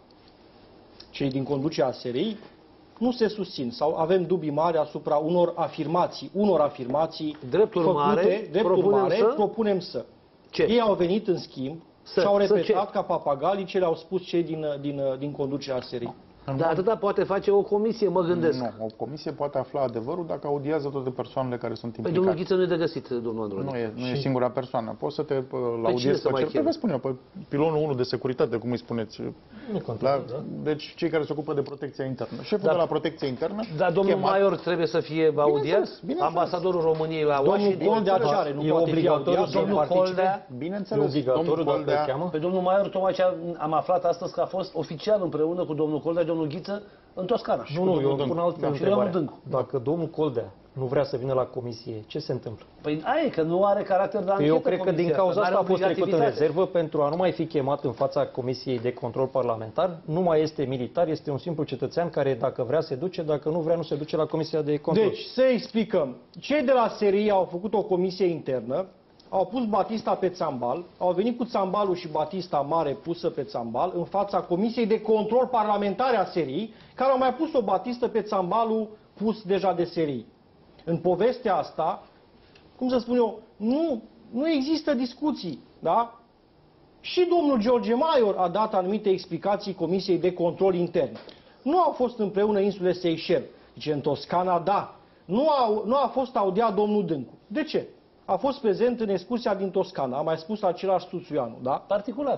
cei din conducerea S R I, nu se susțin sau avem dubii mari asupra unor afirmații, unor afirmații Drept urmare, făcute, drept propunem urmare, să- propunem să. Ce? Ei au venit în schimb Să- și au să repetat ce? ca papagalii ce le-au spus cei din, din, din conducerea S R I. Dar atâta poate face o comisie, mă gândesc. Nu, o comisie poate afla adevărul dacă audiază toate persoanele care sunt Păi implicate. domnul Ghiță nu e de găsit, domnul Androni. Nu e, nu e singura persoană. Poți să te uh, cine laudiezi să pe mai cel... cheme? Pe vă spun eu, pe pilonul unu de securitate, cum îi spuneți. Nu contează, La, da? deci cei care se ocupă de protecția internă. Șeful Dar- de la protecție internă. Dar domnul chemat- Maior trebuie să fie audiat? Bineînțeles, bineînțeles. Ambasadorul României la Domnul Washington? Coldea ce are? Nu E poate fi obligatoriu audiat? să Domnul participe? Coldea? Bineînțeles, E obligatoriu domnul dacă Coldea, îl cheamă? Pe domnul Maior tocmai ce am aflat astăzi că a fost oficial împreună cu domnul Coldea și domnul Ghiță în Toscana. Nu, nu, eu domnul pun Dâncu. altfel Da, și domnul întrebarea. Dâncu. Dacă domnul Coldea nu vrea să vină la comisie, ce se întâmplă? Păi aia e că nu are caracter de anchetă. Eu cred că din comisia cauza n-are asta a fost trecut în obligativitate. rezervă pentru a nu mai fi chemat în fața Comisiei de Control Parlamentar. Nu mai este militar, este un simplu cetățean care dacă vrea se duce, dacă nu vrea nu se duce la Comisia de Control. Deci, să explicăm. Cei de la S R I au făcut o comisie internă, au pus Batista pe țambal, au venit cu țambalul și Batista mare pusă pe țambal în fața Comisiei de Control Parlamentar a S R I, care au mai pus o Batistă pe țambalul pus deja de S R I. În povestea asta, cum să spun eu, nu, nu există discuții, da? Și domnul George Maior a dat anumite explicații Comisiei de Control Intern. Nu au fost împreună insule Seychelles. Deci în Toscana, da. Nu a, nu a fost audiat domnul Dâncu. De ce? A fost prezent în excursia din Toscana. A mai spus același Tuțuianu, da? Particular.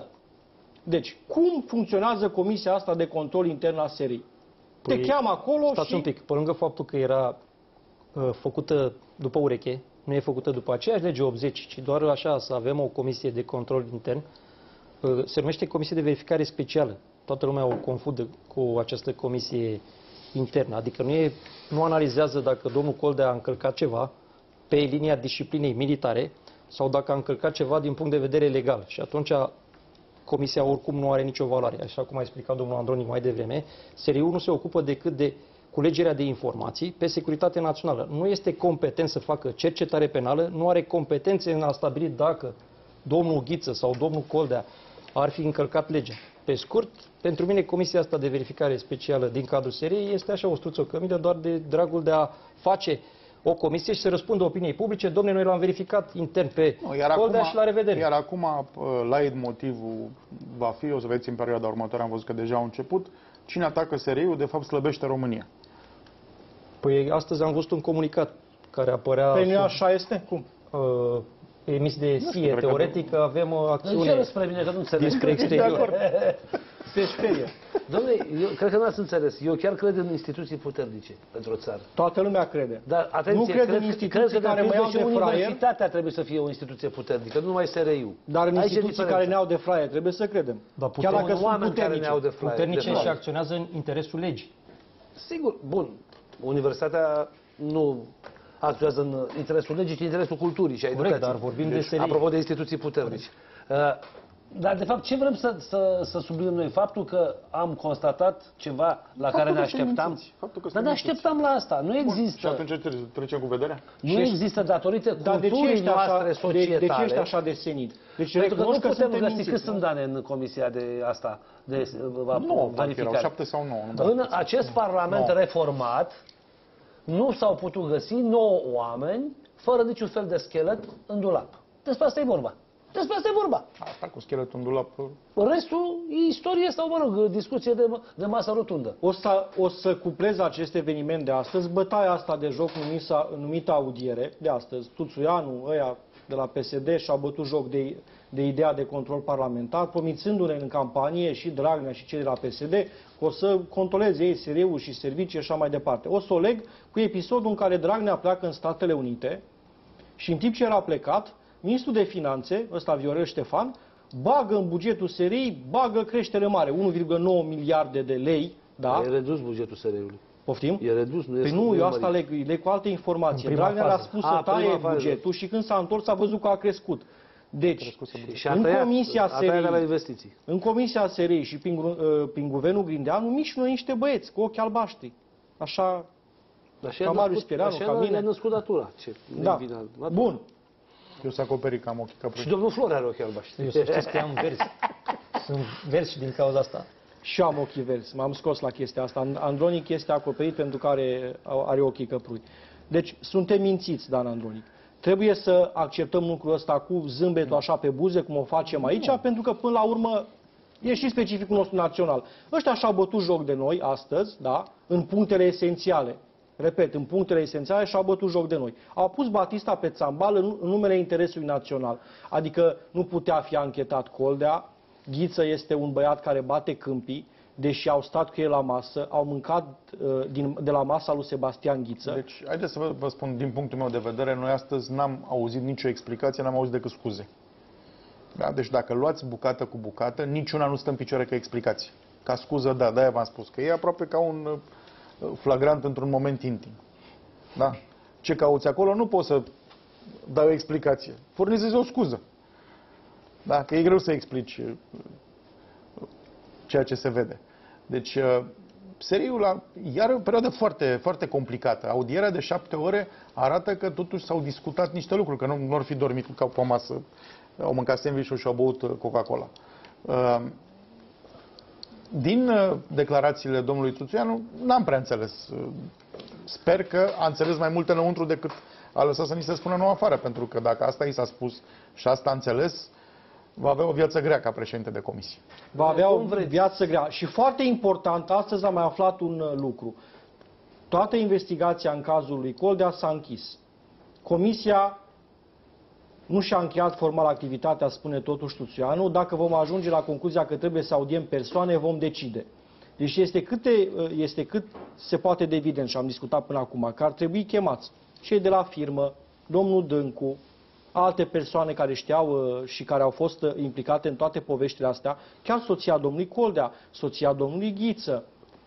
Deci, cum funcționează Comisia asta de Control Intern a S R I? Te Păi, cheamă acolo Stați și... un pic, pe lângă faptul că era uh, făcută după ureche, nu e făcută după aceeași lege optzeci, ci doar așa să avem o comisie de control intern, uh, se numește comisie de verificare specială. Toată lumea o confundă cu această comisie internă, adică nu, e, nu analizează dacă domnul Coldea a încălcat ceva pe linia disciplinei militare sau dacă a încălcat ceva din punct de vedere legal. Și atunci comisia oricum nu are nicio valoare. Așa cum a explicat domnul Androni mai devreme, S R I-ul nu se ocupă decât de culegerea de informații pe securitate națională. Nu este competent să facă cercetare penală, nu are competențe în a stabili dacă domnul Ghiță sau domnul Coldea ar fi încălcat legea. Pe scurt, pentru mine comisia asta de verificare specială din cadrul S R I este așa o struțocămilă doar de dragul de a face o comisie și să răspundă opiniei publice, domne, noi l-am verificat intern pe Nu, iar Coldea acum, și la revedere. Iar acum, la motivul va fi, o să vedeți în perioada următoare, am văzut că deja au început, cine atacă S R I-ul, de fapt, slăbește România. Păi astăzi am văzut un comunicat care apărea Păi nu sub, așa este? Cum? uh, emis de știu, S I E, cred că teoretic că avem o Nu ce acțiune răspre mine, că nu înțeleg. despre exterior. Se sperie. Dom'le, eu cred că n-ați înțeles. Eu chiar cred în instituții puternice pentru o țară. Toată lumea crede. Dar atenție, Nu cred în că- instituții cred că care de mă iau pildă și de fraier. universitatea trebuie să fie o instituție puternică, nu numai S R I-ul. Dar în Aici e instituții diferența. care ne-au de fraie, trebuie să credem. Dar Chiar putem- dacă sunt oameni care puternice. ne-au de fraie. puternice de și fraie. acționează în interesul legii. Sigur, bun. Universitatea nu acționează în interesul legii, ci în interesul culturii și a Corect, educației. dar vorbim de S R I. Apropo de instituții puternice. Uh, Dar, de fapt, ce vrem să, să, să subliniem noi? Faptul că am constatat ceva la Faptul care ne că suntem așteptam. mințiți. Faptul că Dar ne suntem mințiți. așteptam la asta. Nu Și există. atunci tre- trecem cu vederea? Nu există datorită Dar de ce culturii ești așa, noastre de, societale. de ce ești așa de senit? Deci Pentru că nu recunosc că putem suntem găsi mințiți, cât sunt nu? dane în comisia de asta, de uh, Nu, erau verificare. șapte sau nouă. Nu În acest parlament nouă. reformat nu s-au putut găsi nouă oameni fără niciun fel de schelet în dulap. Despre asta e vorba. Despre asta e vorba. Asta cu scheletul în dulap. Restul e istorie sau, mă rog, discuție de, de masă rotundă. O să, o să cuplez acest eveniment de astăzi, bătaia asta de joc numită, numită audiere de astăzi. Tuțuianu, ăia de la P S D și-au bătut joc de, de ideea de control parlamentar, promițându-ne în campanie și Dragnea și cei de la P S D că o să controleze ei S R U și servicii și așa mai departe. O să o leg cu episodul în care Dragnea pleacă în Statele Unite și în timp ce era plecat, ministrul de Finanțe, ăsta Viorel Ștefan, bagă în bugetul S R I, bagă creștere mare, unu virgulă nouă miliarde de lei. Da? E redus bugetul S R I-ului. Poftim? E redus, nu Păi e nu, eu mărit. asta leg, leg cu alte informații. prima Dragnea a fază. spus A, să taie prima fază. bugetul și când s-a întors a văzut că a crescut. Deci, Și a în tăiat, comisia a tăiat de la S R I, investiții. în comisia S R I și prin, gu- prin guvernul Grindeanu, mici noi niște băieți cu ochi albaștri. Așa, Dar și ca a Marius născut, Pireanu, așa ca a mine. născut natura. Ce, Da. nevina- natura. Bun. Eu să acoperi că am ochii Și căprui. domnul Flor are ochi albaștri. Eu să știți că am verzi. Sunt verzi și din cauza asta. Și am ochii verzi. M-am scos la chestia asta. Andronic este acoperit pentru că are, are ochii căprui. Deci, suntem mințiți, Dan Andronic. Trebuie să acceptăm lucrul ăsta cu zâmbetul așa pe buze, cum o facem aici, pentru că, până la urmă, e și specificul nostru național. Ăștia și-au bătut joc de noi astăzi, da, în punctele esențiale. Repet, în punctele esențiale și-au bătut joc de noi. Au pus Batista pe țambal în, în numele interesului național. Adică nu putea fi anchetat Coldea, Ghiță este un băiat care bate câmpii, deși au stat cu el la masă, au mâncat uh, din, de la masa lui Sebastian Ghiță. Deci, haideți să vă, vă spun, din punctul meu de vedere, noi astăzi n-am auzit nicio explicație, n-am auzit decât scuze. Da? Deci dacă luați bucată cu bucată, niciuna nu stă în picioare ca explicație. Ca scuză, da, de-aia v-am spus, că e aproape ca un uh, flagrant într-un moment intim. Da? Ce cauți acolo, nu poți să dai o explicație. Furnizezi o scuză. Da? Că e greu să explici uh, ceea ce se vede. Deci, uh, seriul la, iar o perioadă foarte, foarte complicată. Audierea de șapte ore arată că totuși s-au discutat niște lucruri, că nu, nu ar fi dormit ca pe o masă, au mâncat sandwich-ul și au băut uh, Coca-Cola. Uh, din uh, declarațiile domnului Tuțuianu, n-am prea înțeles. Uh, sper că a înțeles mai multe înăuntru decât a lăsat să ni se spună nou afară, pentru că dacă asta i s-a spus și asta a înțeles, va avea o viață grea ca președinte de comisie. Va avea o Cum vreți. viață grea. Și foarte important, astăzi am mai aflat un uh, lucru. Toată investigația în cazul lui Coldea s-a închis. Comisia nu și-a încheiat formal activitatea, spune totuși Tuțuianu. Dacă vom ajunge la concluzia că trebuie să audiem persoane, vom decide. Deci este cât, de, este cât se poate de evident, și am discutat până acum, că ar trebui chemați cei de la firmă, domnul Dâncu, alte persoane care știau uh, și care au fost uh, implicate în toate poveștile astea, chiar soția domnului Coldea, soția domnului Ghiță,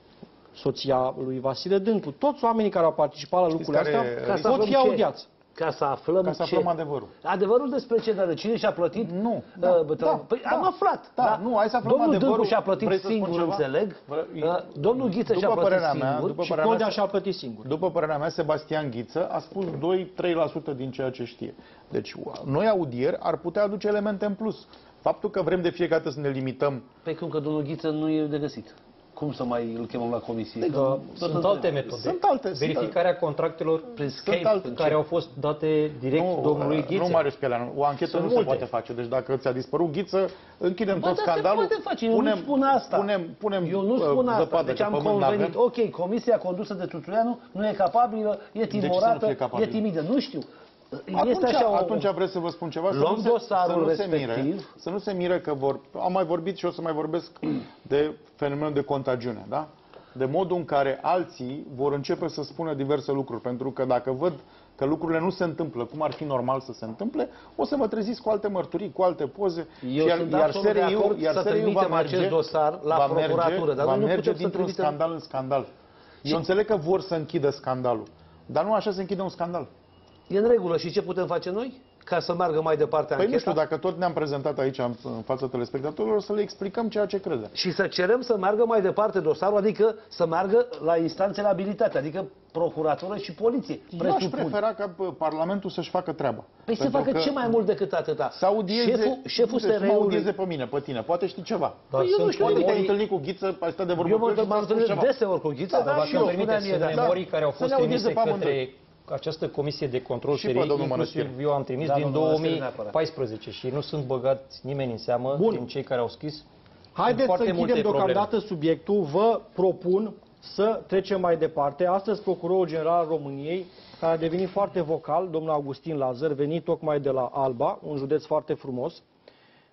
soția lui Vasile Dâncu, toți oamenii care au participat la lucrurile care- astea Ca să pot aflăm fi ce? audiați. Ca să aflăm Ca să ce? aflăm adevărul. Adevărul despre ce? Dar cine și-a plătit? Nu. Uh, Da, bă, da, păi da. am aflat. Da, nu, hai să aflăm Domnul adevărul. Dâncu și-a plătit Vrei să spun singur, ceva? înțeleg. Vă- Uh, Domnul Ghiță și-a După plătit părerea mea, singur. după Și părerea Coldea mea, și-a plătit singur. După părerea mea, Sebastian Ghiță a spus doi trei la sută din ceea ce știe. Deci, noi audieri ar putea aduce elemente în plus. Faptul că vrem de fiecare dată să ne limităm. Pe cum că domnul Ghiță nu e de găsit. Cum să mai îl chemăm la comisie? Că Tot sunt întreb. alte metode. Sunt alte, sunt Verificarea contractelor Prin Sunt Skype, alte- în care ce? au fost date direct domnului Ghiță. Nu, Marius Pieleanu, o anchetă Sunt nu multe. se poate face. Deci dacă ți-a dispărut Ghiță, închidem Bă, tot dar se scandalul. poate face, eu nu spun asta. Punem, punem Eu nu uh, spun asta, zăpadă, deci că am pământ convenit. n-avem. Ok, comisia condusă de Tuțuianu nu e capabilă, e ce să nu timorată, fie capabilă? e timidă. Nu știu. Atunci, Este așa o... atunci vreți să vă spun ceva? Luăm să nu se, dosarul să nu se respectiv. mire, să nu se mire că vor... Am mai vorbit și o să mai vorbesc de fenomenul de contagiune, da? De modul în care alții vor începe să spună diverse lucruri. Pentru că dacă văd că lucrurile nu se întâmplă cum ar fi normal să se întâmple, o să mă treziți cu alte mărturii, cu alte poze. Eu iar, sunt iar absolut de SRI-ul acord iar să S R I-ul trimitem va merge, acest dosar la va procuratură, merge, dar va noi nu merge putem să dintr-un trimitem- scandal în scandal. Eu înțeleg că vor să închidă scandalul, dar nu așa se închide un scandal. E în regulă. Și ce putem face noi? Ca să meargă mai departe Păi ancheta? nu știu, dacă tot ne-am prezentat aici în în fața telespectatorilor, să le explicăm ceea ce credem. Și să cerem să meargă mai departe dosarul, adică să meargă la instanțele abilitate, adică procuratură și poliție. Eu aș presupun. prefera ca bă, Parlamentul să-și facă treaba. Păi să Pentru facă că ce mai mult decât atâta? Să audieze, Șeful, șeful să mă S R I-ului... audieze pe mine, pe tine. Poate știi ceva. Dar Păi eu nu sunt știu, Poate te-ai memorii, întâlnit cu Ghiță, ai stat de vorbă Eu cu el mă- și m-am ți-a spus întâlnit ceva. deseori cu Ghiță, Da, dar da, și și eu eu. permite, spuneam sunt mie, da. memorii care au Să fost ne audieze trimise pe amândoi. către această comisie de control Și S R pe I, domnul inclusiv Mănăstire. eu am trimis Da, din domnul două Mănăstire mii neapărat. paisprezece și nu sunt băgați nimeni în seamă Bun. din cei care au scris. Haideți Sunt să foarte închidem multe deocamdată subiectul. Vă propun să trecem mai departe. Astăzi, Procurorul General al României, care a devenit foarte vocal, domnul Augustin Lazar, venit tocmai de la Alba, un județ foarte frumos,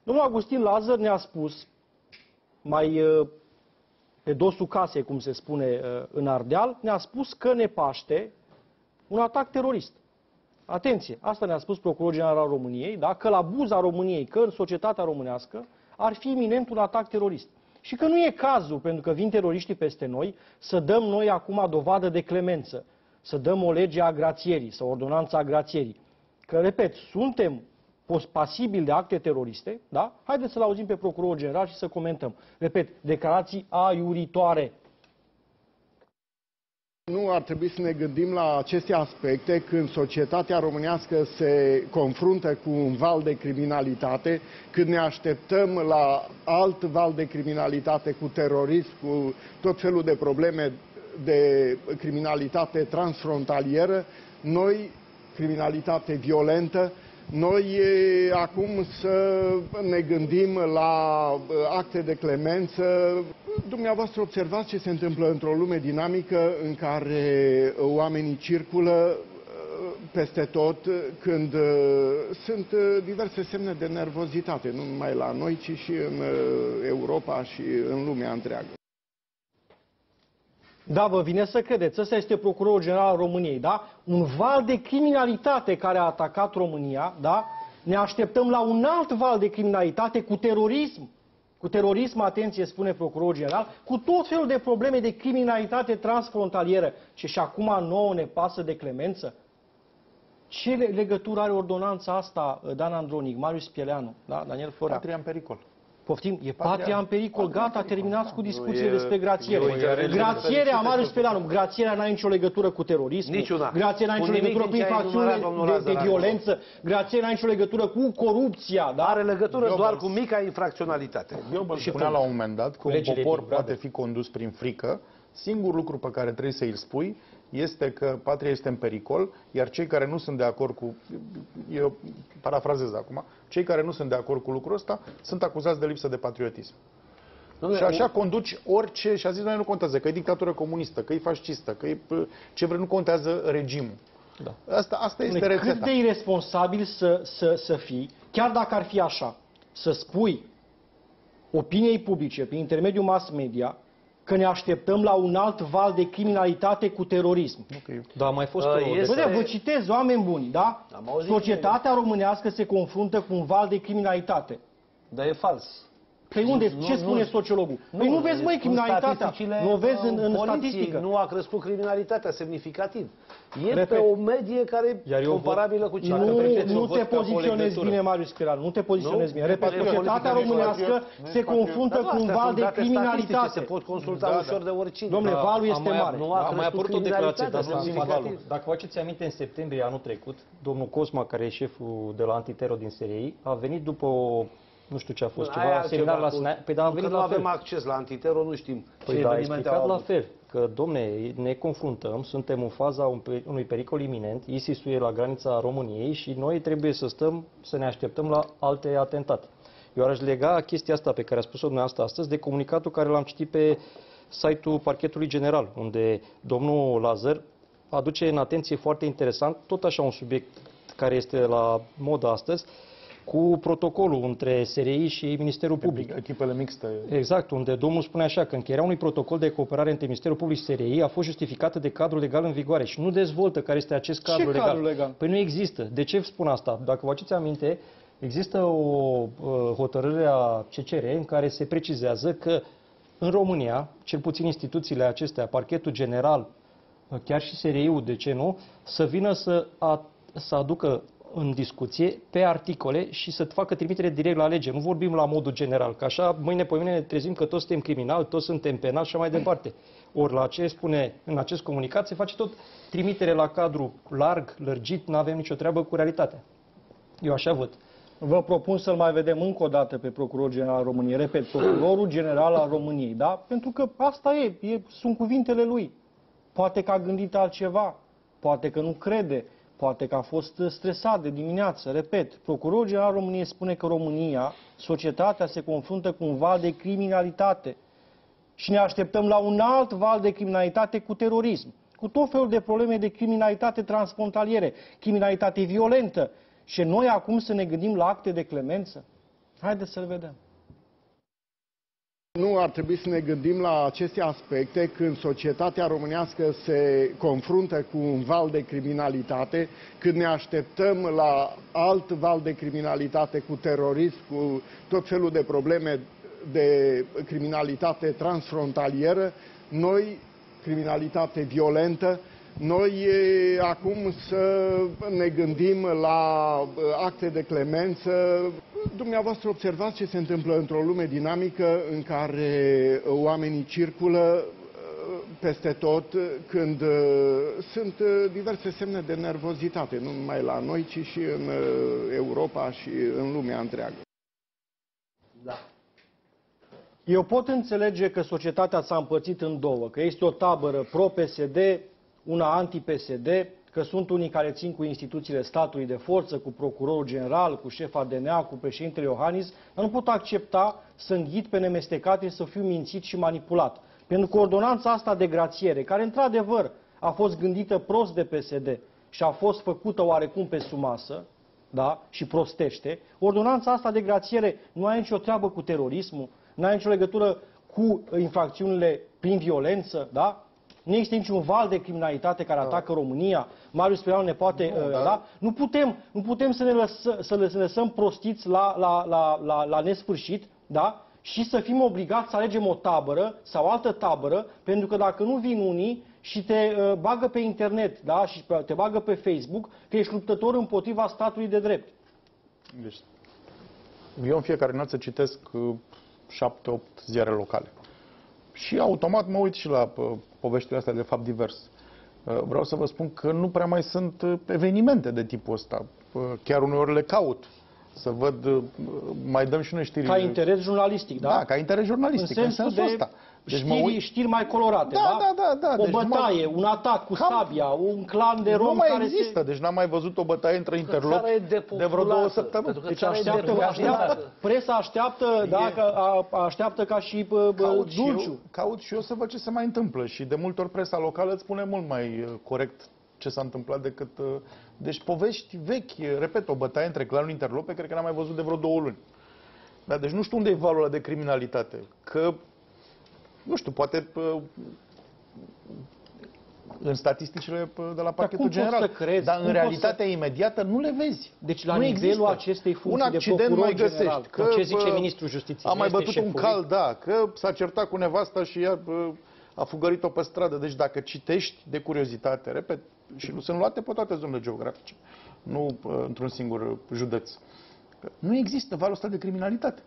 Domnul Augustin Lazăr ne-a spus, mai uh, pe dosul casei, cum se spune uh, în Ardeal, ne-a spus că ne paște un atac terorist. Atenție, asta ne-a spus Procurorul General al României, da? Că la buza României, că în societatea românească ar fi iminent un atac terorist. Și că nu e cazul, pentru că vin teroriștii peste noi, să dăm noi acum dovadă de clemență, să dăm o lege a grațierii sau ordonanța a grațierii. Că, repet, suntem pasibili de acte teroriste, da? Haideți să-l auzim pe Procurorul General și să comentăm. Repet, declarații aiuritoare. Nu ar trebui să ne gândim la aceste aspecte când societatea românească se confruntă cu un val de criminalitate, când ne așteptăm la alt val de criminalitate cu terorism, cu tot felul de probleme de criminalitate transfrontalieră, noi, criminalitate violentă, noi acum să ne gândim la acte de clemență. Dumneavoastră observați ce se întâmplă într-o lume dinamică în care oamenii circulă peste tot, când sunt diverse semne de nervozitate, nu numai la noi, ci și în Europa și în lumea întreagă. Da, vă vine să credeți, ăsta este Procurorul General al României, da? Un val de criminalitate care a atacat România, da? Ne așteptăm la un alt val de criminalitate cu terorism. Cu terorism, atenție, spune Procurorul General, cu tot felul de probleme de criminalitate transfrontalieră. Și și acum nouă ne pasă de clemență? Ce legătură are ordonanța asta, Dan Andronic, Marius Pieleanu, da? Daniel Florea? Patria în pericol. Poftim, e patria, patria în pericol, gata, terminați cu discuțiile despre grațiere. Grațierea, Marius Pieleanu, grațierea n-are nicio legătură cu terorismul, grațierea n-are nicio legătură cu infracțiunile de, de violență, grațierea n-are nicio legătură cu corupția. Da? Are legătură doar cu mica infracționalitate. Goebbels spunea la un moment dat că un popor poate fi condus prin frică. Singurul lucru pe care trebuie să îl spui este că patria este în pericol, iar cei care nu sunt de acord cu, eu parafrazez acum, cei care nu sunt de acord cu lucrul ăsta sunt acuzați de lipsă de patriotism. Dom'le, și așa un... conduci orice, și a zis, nu contează, că e dictatură comunistă, că e fascistă, că e ce vrei, nu contează regimul. Da. Asta, asta este Dom'le, rețeta. Cât de irresponsabil să, să, să fii, chiar dacă ar fi așa, să spui opiniei publice, prin intermediul mass media, că ne așteptăm la un alt val de criminalitate cu terorism. Okay. Da, a mai fost Uh, o... este... Bă, vă citez, oameni buni, da? Societatea românească se confruntă cu un val de criminalitate. Dar e fals. Păi unde? Nu, Ce nu, spune nu, sociologul? Nu, păi nu vezi, măi, criminalitatea. Nu o vezi în, în statistică. Nu a crescut criminalitatea semnificativ. E Repet, pe o medie care e comparabilă cu cea. Nu, nu te poziționezi bine, Marius Pieleanu, nu te poziționezi bine. Repet, societatea românească se confruntă cu un val de criminalitate. Se pot consulta ușor de oricine. Dom'le, valul este mare. A mai apărut o declarație, dar dacă vă faceți aminte, în septembrie anul trecut, domnul Cosma, care e șeful de la Antitero din S R I, a venit după o... Nu știu ce a fost, ceva seminar la Sinaia. Păi, dar am venit nu la avem fel. acces la Antitero, nu știm Păi ce da, a evenimente explicat au la avut. fel, că, domne, ne confruntăm, suntem în faza unui pericol iminent, ISIS-ul e la granița României și noi trebuie să stăm, să ne așteptăm la alte atentate. Eu aș lega chestia asta pe care a spus-o dumneavoastră astăzi de comunicatul care l-am citit pe site-ul Parchetului General, unde domnul Lazăr aduce în atenție foarte interesant, tot așa un subiect care este la modă astăzi, cu protocolul între S R I și Ministerul Public. Echipele mixte. Exact, unde domnul spune așa că încheierea unui protocol de cooperare între Ministerul Public și S R I a fost justificată de cadrul legal în vigoare și nu dezvoltă care este acest cadru Ce legal. cadru legal? Păi nu există. De ce spun asta? Dacă vă aduceți aminte, există o uh, hotărâre a C C R în care se precizează că în România, cel puțin instituțiile acestea, Parchetul General, chiar și S R I-ul, de ce nu, să vină să, a, să aducă în discuție pe articole și să facă trimitere direct la lege. Nu vorbim la modul general, că așa mâine pe mâine ne trezim că toți suntem criminali, toți suntem penali și așa mai departe. Ori la ce spune în acest comunicat se face tot trimitere la cadru larg, lărgit, nu avem nicio treabă cu realitatea. Eu așa văd. Vă propun să-l mai vedem încă o dată pe Procurorul General al României. Repet, Procurorul General al României, da? Pentru că asta e, e, sunt cuvintele lui. Poate că a gândit altceva, poate că nu crede, poate că a fost stresat de dimineață. Repet, Procurorul General al României spune că România, societatea, se confruntă cu un val de criminalitate și ne așteptăm la un alt val de criminalitate cu terorism, cu tot felul de probleme de criminalitate transfrontaliere, criminalitate violentă. Și noi acum să ne gândim la acte de clemență? Haideți să-l vedem. Nu ar trebui să ne gândim la aceste aspecte când societatea românească se confruntă cu un val de criminalitate, când ne așteptăm la alt val de criminalitate, cu terorism, cu tot felul de probleme de criminalitate transfrontalieră, noi, criminalitate violentă, noi acum să ne gândim la acte de clemență. Dumneavoastră observați ce se întâmplă într-o lume dinamică în care oamenii circulă peste tot, când sunt diverse semne de nervozitate, nu numai la noi, ci și în Europa și în lumea întreagă. Da. Eu pot înțelege că societatea s-a împărțit în două, că este o tabără pro-P S D, una anti-P S D, că sunt unii care țin cu instituțiile statului de forță, cu procurorul general, cu șefa D N A, cu președintele Iohannis, dar nu pot accepta să înghit pe nemestecate, să fiu mințit și manipulat. Pentru că ordonanța asta de grațiere, care într-adevăr a fost gândită prost de P S D și a fost făcută oarecum pe sumasă, da, și prostește, ordonanța asta de grațiere nu are nicio treabă cu terorismul, nu are nicio legătură cu infracțiunile prin violență, da? Nu există niciun val de criminalitate care atacă România. Marius Sperianu ne poate... Nu, uh, da? Da? Nu putem, nu putem să ne lăsă, să le lăsăm prostiți la, la, la, la, la nesfârșit, da? Și să fim obligați să alegem o tabără sau altă tabără, pentru că dacă nu vin unii și te uh, bagă pe internet, da? Și te bagă pe Facebook, că ești luptător împotriva statului de drept. Deci, eu în fiecare dimineață citesc uh, șapte, opt ziare locale. Și automat mă uit și la uh, poveștile astea de fapt divers. Uh, vreau să vă spun că nu prea mai sunt uh, evenimente de tipul ăsta. Uh, chiar uneori le caut. Să văd, uh, mai dăm și noi știri. Ca interes jurnalistic, da? Da, ca interes jurnalistic, în, în sensul, sensul de ăsta. Deci știri, mă uit... știri mai colorate, da? Da, da, da, da. O deci bătaie, mă... un atac cu Cam... sabia, un clan de romi nu mai care există, se... deci n-am mai văzut o bătaie între interlop de, de vreo două săptămâni. Deci așteaptă, așteaptă, presa așteaptă, e... da, ca, așteaptă ca și bă, caut Dulciu. Și eu, caut și eu să văd ce se mai întâmplă și de multe ori presa locală îți spune mult mai corect ce s-a întâmplat decât... Deci povești vechi, repet, o bătaie între clanul interlope, cred că n-am mai văzut de vreo două luni. Da, deci nu știu unde e valul ăla de criminalitate, că, nu știu, poate în statisticile de la Parchetul General, crezi, dar în realitatea să... imediată nu le vezi. Deci la nu nivelul există. acestei funcții un accident de procuror mai găsești, general, că ce zice ministrul Justiției? A mai bătut un cal, da, că s-a certat cu nevasta și ea a fugărit-o pe stradă. Deci dacă citești de curiozitate, repet, și nu sunt luate pe toate zonele geografice, nu într-un singur județ. Nu există valul ăsta de criminalitate.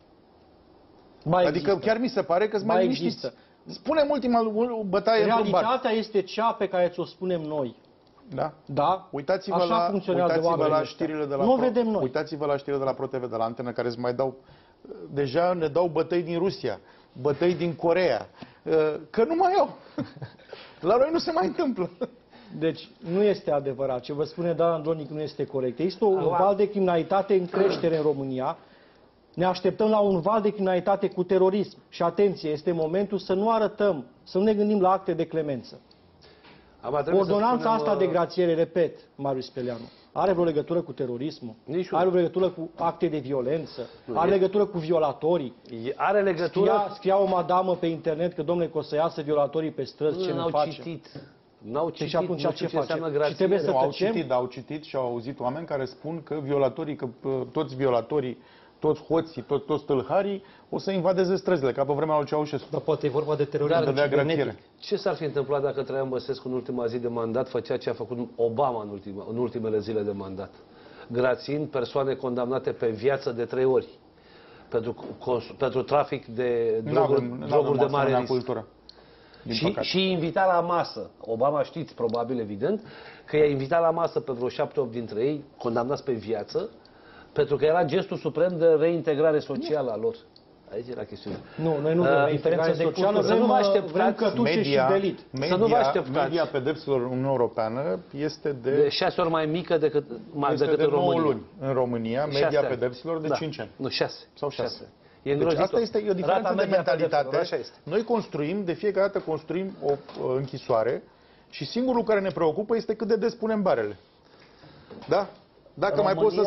Mai adică există. chiar mi se pare că-s mai, mai liniștiți. Spune-mi ultima bătaie în realitatea este cea pe care ți-o spunem noi. Da? Da? Uitați-vă Așa la, funcționează la știrile de la nu Pro, vedem noi. Uitați-vă la știrile de la ProTV, de la Antenă, care îți mai dau... Deja ne dau bătăi din Rusia, bătăi din Coreea, că nu mai au. La noi nu se mai întâmplă. Deci nu este adevărat. Ce vă spune Dan Andronic nu este corect. Există un val de criminalitate în creștere în România. Ne așteptăm la un val de criminalitate cu terorism. Și atenție, este momentul să nu arătăm, să nu ne gândim la acte de clemență. Ordonanța spunem, asta de grațiere, repet, Marius Sperianu, are vreo legătură cu terorismul? Niciun. Are vreo legătură cu acte de violență? Nu are e. legătură cu violatorii? Are legătură... Scria, scria o madamă pe internet că, domnule, că o să iasă violatorii pe străzi, nu, ce ne face? Citit. N-au citit, și atunci nu ce, ce face? Și trebuie să au citit, au citit și au auzit oameni care spun că violatorii, că toți violatorii, toți hoții, toți, toți tâlharii o să invadeze străzile, ca pe vremea lui Ceaușescu. Dar poate e vorba de terorism cibernetic. Ce s-ar fi întâmplat dacă Traian Băsescu în ultima zi de mandat făcea ce a făcut Obama în, ultima, în ultimele zile de mandat? Grațiind persoane condamnate pe viață de trei ori pentru, pentru trafic de droguri, droguri de mare risc. Cultură. Și, și invita la masă, Obama știți probabil evident, că i-a invitat la masă pe vreo șapte opt dintre ei, condamnați pe viață, pentru că era gestul suprem de reintegrare socială a lor. Aici era chestiunea. Nu, noi nu vrem reintegrare socială, să nu vă așteptați media, și media, să nu vă așteptați. Media pedepselor în Uniunea Europeană este de... De șase ori mai mică decât, mai, este decât de în România. luni. În România, media pedepselor de da. cinci ani. Nu, șase. Sau șase. E deci asta este o diferență de mentalitate. Așa este. Noi construim, de fiecare dată construim o uh, închisoare și singurul care ne preocupă este cât de des punem barele. Da? Dacă România, mai poți să...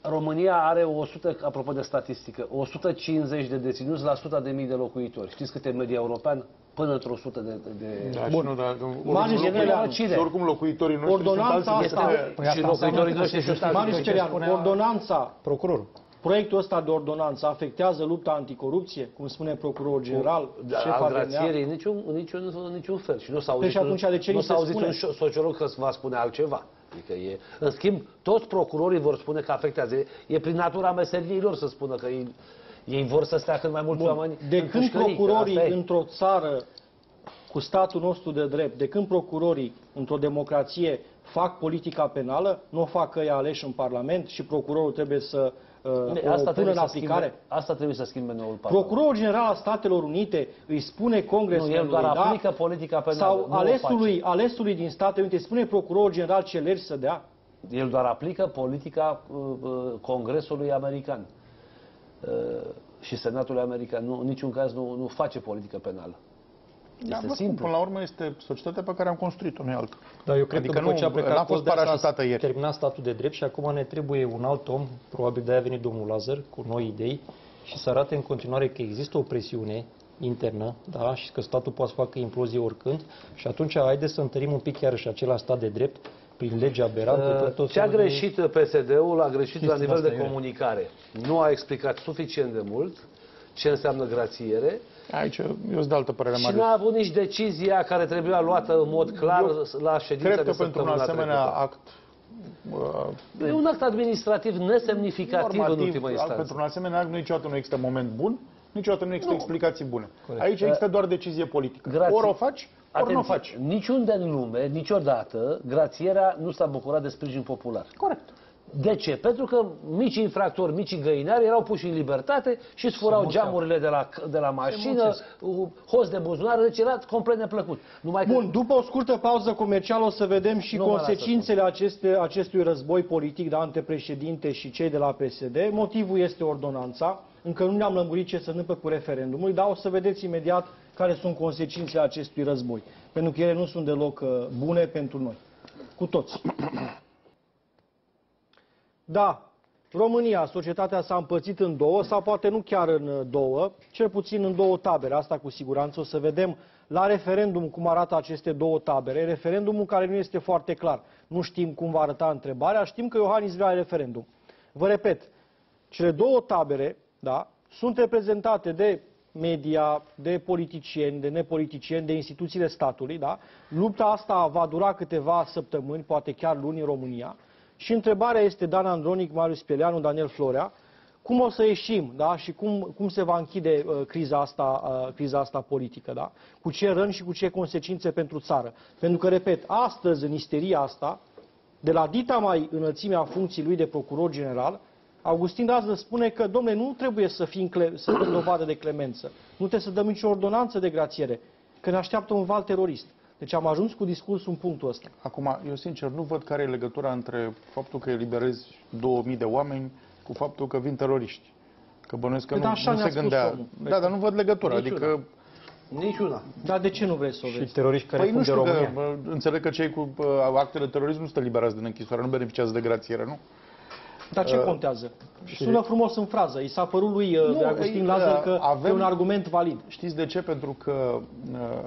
România are o sută, apropo de statistică, o sută cincizeci de deținuți la o sută de mii de locuitori. Știți cât e media europeană? Până într-o sută de... de... Da, Bun. Nu, da, Marius Cerian, și oricum locuitorii noștri ordonanța sunt alții. asta, și locuitorii noștri sunt Marius Cerian, ordonanța, Procurorul. proiectul ăsta de ordonanță afectează lupta anticorupție, cum spune procurorul general, da, șefa al D N A? niciun, niciun, niciun, niciun fel. Și nu s-a auzit, Deci atunci de ce nu ni se s-a auzit spune? un sociolog că va spune altceva. Adică e, în schimb, toți procurorii vor spune că afectează. E prin natura meseriei lor să spună că ei, ei vor să stea cât mai mulți oameni. De când pușcării, procurorii într-o țară cu statul nostru de drept, de când procurorii într-o democrație fac politica penală, nu o fac ei aleși în Parlament și procurorul trebuie să uh, asta o pună în să aplicare? Schimbe, asta trebuie să schimbe noul Parlament. Procurorul General al Statelor Unite îi spune Congresului, nu, el doar da? aplică politica penală. Sau nu alesului, alesului din Statele Unite spune Procurorul General ce legi să dea? El doar aplică politica uh, uh, Congresului American uh, și Senatului American. Nu, în niciun caz nu, nu face politică penală. Da, Este bă, simplu. Până la urmă este societatea pe care am construit-o, nu e altă. Dar eu cred Adică că după nu- ce a plecat n-a fost Costea, s-a parajutată ieri. terminat statul de drept și acum ne trebuie un alt om, probabil de-aia a venit domnul Lazar, cu noi idei și să arate în continuare că există o presiune internă, da, și că statul poate să facă implozie oricând și atunci haideți să întărim un pic iarăși acela stat de drept prin legea aberantă. Ce a greșit P S D-ul, a greșit la nivel de asta e. comunicare. Nu a explicat suficient de mult ce înseamnă grațiere Aici eu sunt de altă părere, și Marius. nu a avut nici decizia care trebuia luată în mod clar Eu la ședința Cred de că pentru un săptămâna asemenea trecută. act uh, E un act administrativ nesemnificativ în ultimă normativ, instanță. pentru un asemenea act niciodată nu există moment bun, niciodată nu există explicații bune. Aici există doar decizie politică. Grație. Ori o faci, ori nu o Atenție, faci. niciunde în lume, niciodată, grațierea nu s-a bucurat de sprijin popular. Corect. De ce? Pentru că micii infractori, micii găinari erau puși în libertate și îți furau geamurile de la, de la mașină, host de buzunar, deci era complet neplăcut. Numai că... Bun, după o scurtă pauză comercială o să vedem și Nu mă lasă consecințele aceste, acestui război politic de între președinte și cei de la P S D. Motivul este ordonanța. Încă nu ne-am lămurit ce se întâmplă cu referendumul, dar o să vedeți imediat care sunt consecințele acestui război. Pentru că ele nu sunt deloc uh, bune pentru noi. Cu toți. Da, România, societatea s-a împărțit în două, sau poate nu chiar în două, cel puțin în două tabere. Asta cu siguranță o să vedem la referendum cum arată aceste două tabere. Referendumul care nu este foarte clar. Nu știm cum va arăta întrebarea, știm că Iohannis vrea referendum. Vă repet, cele două tabere, da, sunt reprezentate de media, de politicieni, de nepoliticieni, de instituțiile statului. Da? Lupta asta va dura câteva săptămâni, poate chiar luni în România. Și întrebarea este, Dan Andronic, Marius Pieleanu, Daniel Florea, cum o să ieșim, da? Și cum, cum se va închide uh, criza, asta, uh, criza asta politică, da? Cu ce răni și cu ce consecințe pentru țară. Pentru că, repet, astăzi, în isteria asta, de la dita mai înălțimea funcției lui de procuror general, Augustin Rază spune că, domnule, nu trebuie să, fim cle- să dăm dovadă de clemență, nu trebuie să dăm nicio ordonanță de grațiere, că ne așteaptă un val terorist. Deci am ajuns cu discursul în punctul ăsta. Acum, eu sincer nu văd care e legătura între faptul că eliberezi două mii de oameni cu faptul că vin teroriști. Că bănuiesc că Păi nu, așa nu ne-a se spus gândea. omul. Da, dar nu văd legătura. Niciuna. Adică, Niciuna. Dar de ce nu vrei să o Și vezi? teroriști care păi nu fug de știu, că, România. bă, înțeleg că cei cu uh, actele terorism nu sunt liberați din închisoare, nu beneficiază de grațiere, nu? Dar ce Uh, contează? Sună frumos în frază. I s-a părut lui uh, Nu, de Augustin ei, Lazar uh, că avem- e un argument valid. Știți de ce? Pentru că uh,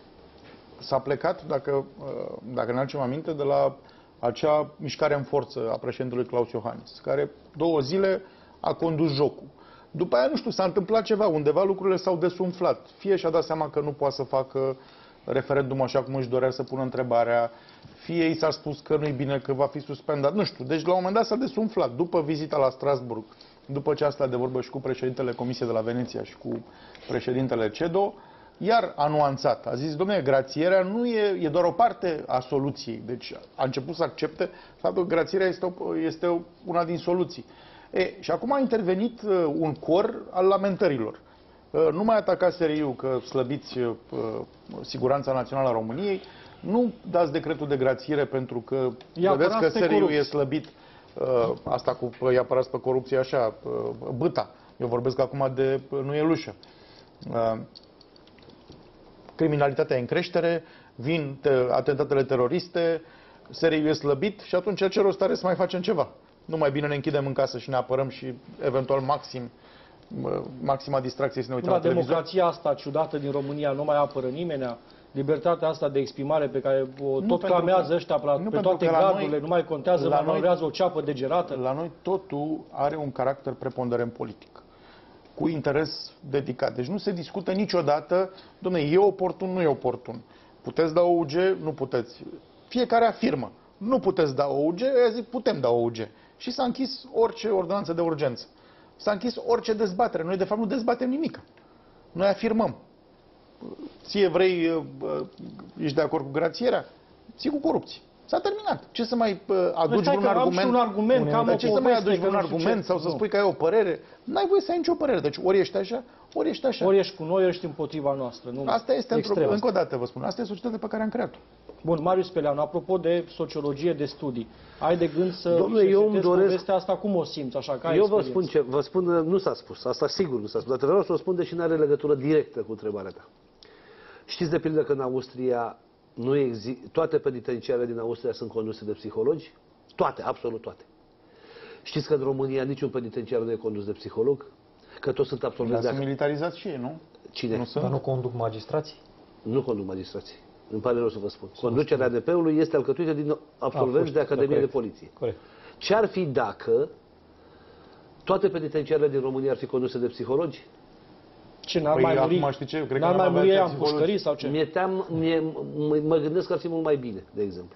s-a plecat, dacă, uh, dacă ne aducem aminte, de la acea mișcare în forță a președintelui Claus Iohannis, care două zile a condus jocul. După aia, nu știu, s-a întâmplat ceva, undeva lucrurile s-au desumflat. Fie și-a dat seama că nu poate să facă referendumul așa cum își dorea să pună întrebarea, fie i s-a spus că nu-i bine, că va fi suspendat, nu știu. Deci la un moment dat s-a desumflat. După vizita la Strasburg, după ce a stat de vorbă și cu președintele Comisiei de la Veneția și cu președintele CEDO, iar a nuanțat. A zis, domnule, grațierea nu e, e doar o parte a soluției. Deci a început să accepte faptul că grațierea este, o, este una din soluții. E, și acum a intervenit uh, un cor al lamentărilor. Uh, nu mai atacați S R I-ul că slăbiți uh, siguranța națională a României, nu dați decretul de grațiere pentru că I-a vedeți că apărați S pe R I-ul corupți. e slăbit. Uh, asta cu îi apărați pe corupție așa, uh, bâta. Eu vorbesc acum de uh, nu e lușă. Uh, criminalitatea e în creștere, vin te, atentatele teroriste, S R I-ul e slăbit și atunci ce rost are să mai facem ceva? Nu mai bine ne închidem în casă și ne apărăm și eventual maxim, maxima distracție să ne uităm la televizor? Democrația asta ciudată din România nu mai apără nimeni. Libertatea asta de exprimare pe care o tot clamează ăștia pe, pe toate gradurile, nu mai contează, mai manevrează o ceapă degerată. La noi totul are un caracter preponderent politic, cu interes dedicat. Deci nu se discută niciodată, dom'le, e oportun, nu e oportun. Puteți da O U G, nu puteți. Fiecare afirmă, nu puteți da O U G, eu zic, putem da O U G. Și s-a închis orice ordonanță de urgență. S-a închis orice dezbatere. Noi, de fapt, nu dezbatem nimic. Noi afirmăm. Ție vrei, ești de acord cu grațierea? Ții cu corupție. S-a terminat. Ce să mai aduci un argument? Un argument Dar ce să mai aduci un argument sau să spui că ai o părere? N-ai voie să ai nicio părere. Deci ori ești așa, ori ești așa. Ori ești cu noi, ori ești împotriva noastră. Nu asta este, încă o dată vă spun, asta e societatea pe care am creat-o. Bun, Marius Peleanu, apropo de sociologie de studii, ai de gând să Domnule, eu îmi doresc... povestea asta, cum o simți, așa, ca Eu vă spun ce, vă spun, nu s-a spus, asta sigur nu s-a spus, dar vreau să o spun, deși nu are legătură directă cu întrebarea ta. Știți de pildă că în Austria nu exi... toate penitenciarele din Austria sunt conduse de psihologi? Toate, absolut toate. Știți că în România niciun penitenciar nu e condus de psiholog? Că toți sunt absolvenți de... Dar sunt militarizați și ei, nu? Cine? Nu sunt? Dar nu conduc magistrații? Nu conduc magistrații. Îmi pare rău să vă spun. Conducerea A D P-ului este alcătuită din absolvenți de Academie de Poliție. Corect. Ce ar fi dacă toate penitenciarele din România ar fi conduse de psihologi? Ce, n-ar păi, mai muri? acum știi ce? Cred n-ar că mai muri ea în psihologi. pușcării sau ce? Mi-e team, mie, mă gândesc că ar fi mult mai bine, de exemplu.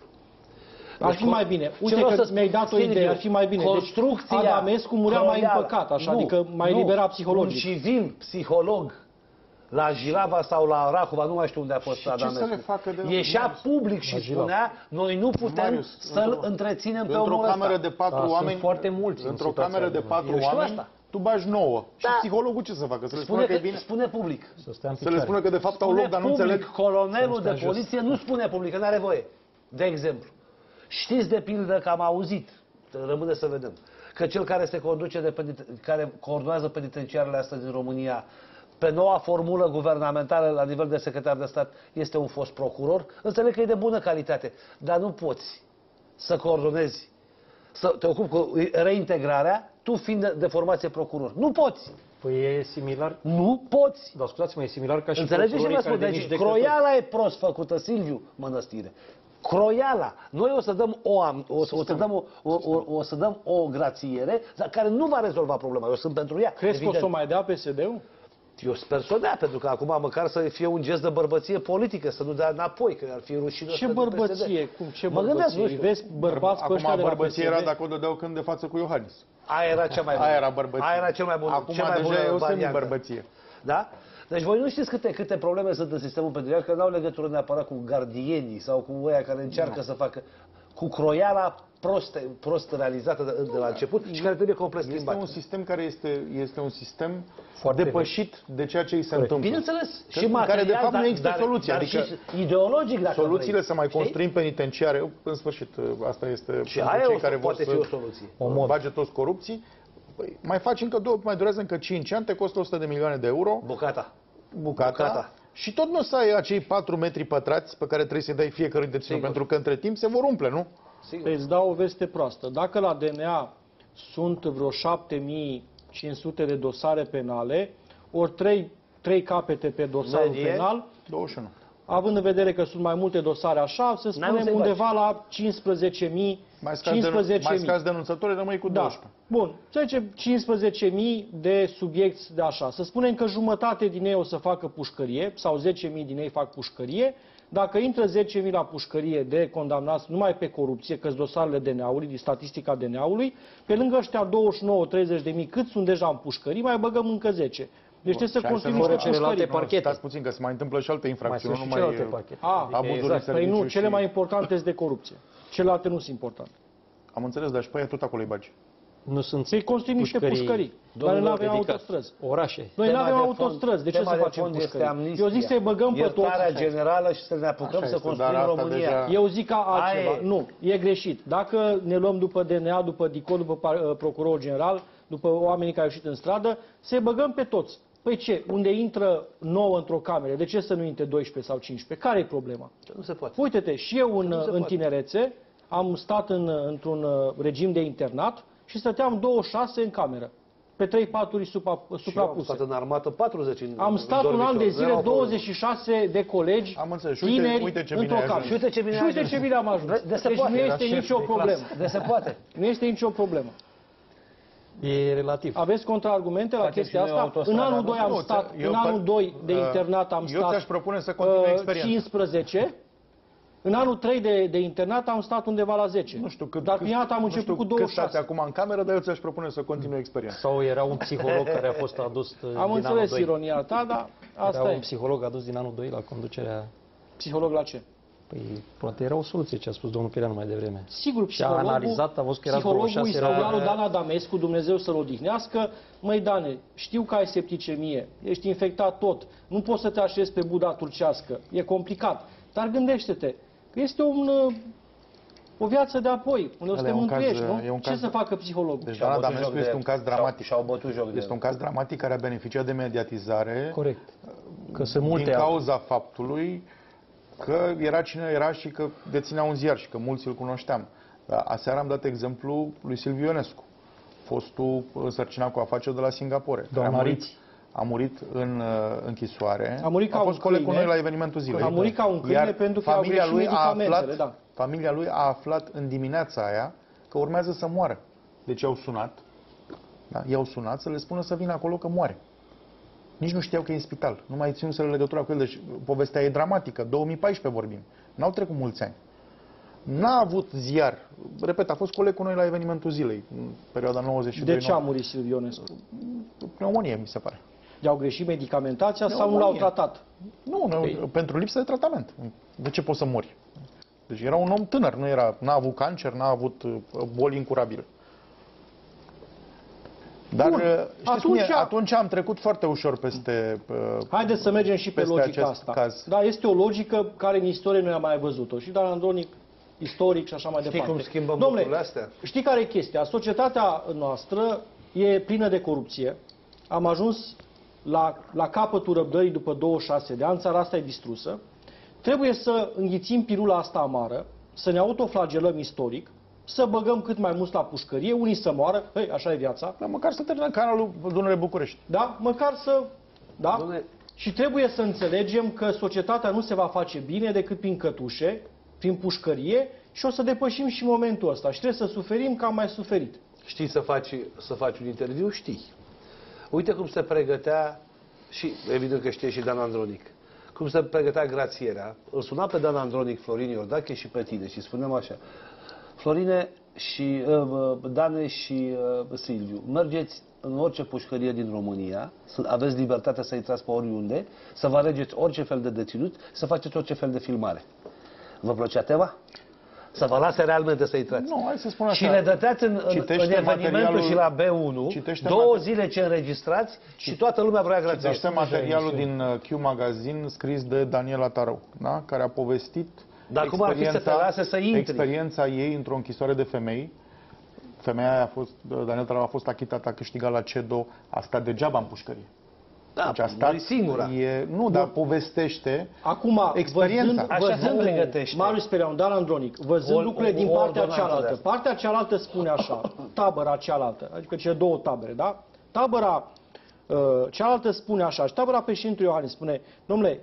Ar fi mai bine. Uite că mi-ai dat o idee, ar fi mai bine. Construcția... Deci Adamescu murea mai împăcat, așa, nu, adică mai nu, libera psihologic. Un civil psiholog la Jilava sau la Rahova, nu mai știu unde a fost și Adamescu. Ce să le facă de Ieșea public și spunea, noi nu putem să-l întreținem pe omul ăsta. Într-o cameră de patru da, oameni, foarte mulți într-o cameră de patru oameni, tu bagi nouă. Da. Și psihologul ce să facă? Să le spune, spună că e că, bine? spune public. Să, stea în Să le spună că de fapt au loc, dar nu public, înțeleg. colonelul de jos. poliție nu spune public, că nu are voie. De exemplu. Știți de pildă că am auzit, rămâne să vedem, că cel care se conduce de peniten- care coordonează penitenciarele astea din România pe noua formulă guvernamentală la nivel de secretar de stat este un fost procuror. Înțeleg că e de bună calitate, dar nu poți să coordonezi, să te ocupi cu reintegrarea, tu fiind de, de formație procuror. Nu poți! Păi e similar... Nu poți! Dar ascultați-mă, e similar ca și Înțelegeți ce vă spun? Deci, croiala e prost făcută, Silviu Mănăstire. Croiala. Noi o să dăm o, o, să, o, să dăm o, o, o, o să dăm o grațiere, dar care nu va rezolva problema. Eu sunt pentru ea. Crezi că o să o mai dea P S D-ul? Eu sper să o dea, pentru că acum măcar să fie un gest de bărbăție politică, să nu dea înapoi, că ar fi rușinos. Ce bărbăție? Cum? Ce mă gândesc, bărbăție? nu Vezi bărbați pe ăștia Acum de la bărbăție P S D? era dacă o dădeau când de față cu Iohannis. Aia era cea mai bună. Aia era bărbăție. Aia era cel mai bun. Acum cea mai deja bună e o variantă. semi-bărbăție. Da? Deci voi nu știți câte, câte probleme sunt în sistemul penitenciar, că n-au legătură neapărat cu gardienii sau cu ăia care încearcă no. să facă, cu croiala prost, prost realizată de, de la început și care trebuie complet schimbat. Este un sistem care este, este un sistem foarte depășit de ceea ce îi se întâmplă. Bineînțeles. Că, și în material, care de fapt dar, nu există dar, soluție. Dar adică și ideologic, dacă soluțiile vrei. să mai Știi? construim penitenciare, în sfârșit, asta este Și pentru aia cei o, care vor poate să fi o soluție. o bage toți corupții. Păi, mai faci încă două, mai durează încă cinci ani, te costă o sută de milioane de euro. Bucata. Bucata. Bucata. Și tot nu o să ai acei patru metri pătrați pe care trebuie să-i dai fiecărui deținut, pentru că între timp se vor umple, nu? Păi îți dau o veste proastă. Dacă la D N A sunt vreo șapte mii cinci sute de dosare penale, ori trei, trei capete pe dosarul Medie. penal, douăzeci și unu. având în vedere că sunt mai multe dosare așa, să spunem undeva la cincisprezece mii. Mai scazi denunțători, rămâi cu da. doisprezece. Bun, să zicem cincisprezece mii de subiecti de așa. Să spunem că jumătate din ei o să facă pușcărie, sau zece mii din ei fac pușcărie. Dacă intră zece mii la pușcărie de condamnați numai pe corupție, că-s dosarele D N A-ului, din statistica D N A-ului, pe lângă ăștia douăzeci și nouă treizeci de mii cât sunt deja în pușcării, mai băgăm încă zece. Deci trebuie să construim niște pușcării. Stați puțin, că se mai întâmplă și alte infracțiuni, nu mai numai celelalte pachete. abuzuri exact. în Păi nu, serviciu cele și... mai importante sunt de corupție. Celelalte nu sunt importante. Am înțeles, dar și pe aia tot acolo îi bagi. Nu sunt Să-i construim niște pușcării, dar nu avem autostrăzi. Orașe. Noi nu avem autostrăzi, de ce să facem pușcării? Eu zic să-i băgăm pe toți. Iertarea generală și să ne apucăm să construim România. Eu zic ca altceva. Nu, e greșit. Dacă ne luăm după D N A, după D I C O, după procurorul general, după oamenii care au ieșit în stradă, să-i băgăm pe toți. Păi ce? Unde intră nouă într-o cameră, de ce să nu intre doisprezece sau cincisprezece? Care e problema? Nu se poate. Uite-te, și eu în, în tinerețe am stat în, într-un regim de internat și stăteam douăzeci și șase în cameră, pe trei paturi supra, suprapuse. Și am stat în armată patruzeci în Am stat un an de zile, douăzeci și șase de colegi, am înțeles. Uite, tineri, uite ce într-o cameră. Și uite ce bine, și uite ce bine am ajuns. De se deci poate. nu este Era nicio șef de problemă. clasă. De se poate. Nu este nicio problemă. E relativ. Aveți contraargumente la Faceți chestia și noi asta? În autostrada, anul nu? doi am Nu, stat, eu în par- anul doi de uh, internat am eu stat ți-aș propune să continui uh, experiența. cincisprezece. În anul trei de, de internat am stat undeva la zece. Nu știu cât, Dar cât, prima dată am nu început știu cu cât douăzeci și stați șase. acum în cameră, dar eu ți-aș propune să continui experiența. Sau era un psiholog care a fost adus uh, din Am anul înțeles doi. ironia ta, dar asta Era e. un psiholog adus din anul doi la conducerea... Psiholog la ce? Păi, poate era o soluție ce a spus domnul Pireanu mai devreme. Sigur, Și a psihologul, analizat, a văzut că era psihologul douăzeci și șase, istorianul era- Dan Adamescu, Dumnezeu să-l odihnească, măi Dane, știu că ai septicemie, ești infectat tot, nu poți să te așezi pe Buda turcească, e complicat, dar gândește-te, că este un, uh, o viață de apoi, unde o să Ăla te e un caz, mântuiești, e nu? un Ce caz- să facă psihologul? Deci Și-au Dan bătut Adamescu joc este de- un caz și-au- dramatic. Și-au bătut joc de Este un caz dramatic care a beneficiat de mediatizare Corect. Că sunt multe din alte. cauza faptului că era cine era și că deținea un ziar și că mulți îl cunoșteam. Dar aseară am dat exemplu lui Silviu Ionescu, fostul însărcinat cu afaceri de la Singapore. care Doamna a murit, Riți. a murit în uh, închisoare. A murit ca a fost un coleg cu câine. noi la evenimentul zilei. A murit ca un câine Iar pentru că au familia greșit lui a medicamentele, aflat, da. familia lui a aflat în dimineața aia că urmează să moară. Deci i-au sunat, da? i-au sunat să le spună să vină acolo că moare. Nici nu știau că e în spital. Nu mai ținuseră legătura cu el. Deci povestea e dramatică. două mii paisprezece vorbim. N-au trecut mulți ani. N-a avut ziar. Repet, a fost coleg cu noi la evenimentul zilei, în perioada nouăzeci și doi. De ce a murit Silviu Ionescu? Pneumonie, mi se pare. I-au greșit medicamentația sau nu Pneumonie. l-au tratat? Nu, nu pentru lipsă de tratament. De ce poți să mori? Deci era un om tânăr, nu era, n-a avut cancer, n-a avut uh, boli incurabile. Dar Bun. uh, știți Atunci- cum e? Atunci am trecut foarte ușor peste... uh, Haideți să mergem și pe peste logica acest asta. caz. Da, este o logică care în istorie nu am mai văzut-o. Și Dan Andronic, istoric și așa mai Știi departe. cum schimbăm Dom'le, lucrurile astea? știi care e chestia? Societatea noastră e plină de corupție. Am ajuns la, la capătul răbdării după douăzeci și șase de ani, țara asta e distrusă. Trebuie să înghițim pilula asta amară, să ne autoflagelăm istoric, să băgăm cât mai mult la pușcărie, unii să moară, hei, așa e viața, Dar măcar să terminăm canalul Dunăre București. da? Măcar să... Da? Dom'le, Și trebuie să înțelegem că societatea nu se va face bine decât prin cătușe, prin pușcărie și o să depășim și momentul ăsta. Și trebuie să suferim că am mai suferit. știi să faci, să faci un interviu? Știi. Uite cum se pregătea, și evident că știe și Dan Andronic, cum se pregătea grațierea. Îl suna pe Dan Andronic, Florin Iordache și pe tine și spuneam așa: Florine și uh, Dane și uh, Silviu, mergeți în orice pușcărie din România, să aveți libertatea să intrați pe oriunde, să vă alegeți orice fel de deținut, să faceți orice fel de filmare. Vă plăcea tema? Să vă lase realmente să intrați. Nu, hai să spun așa. Și le dăteați în, în, în Citește evenimentul materialul- și la B unu, citește două mater- zile ce înregistrați și toată lumea vrea grație. Este materialul din uh, Q Magazine scris de Daniela Tarău, da? Care a povestit Dar cum ar fi să te lase să intri? experiența ei într-o închisoare de femei. Femeia aia a fost, Daniela Tarău a fost achitată, a câștigat la CEDO, a stat degeaba în pușcărie. Da, Deci a nu stat, e singura. E, nu, dar povestește Acum, experiența. văzând, Așa se văzând pregătește. Marius Pereanu, Dan Andronic, văzând O- lucrurile o- din o partea ordonanță de cealaltă. asta. Partea cealaltă spune așa, tabăra cealaltă, adică cele două tabere, da? Tabăra uh, cealaltă spune așa, și tabăra președintelui Iohannis spune: domnule,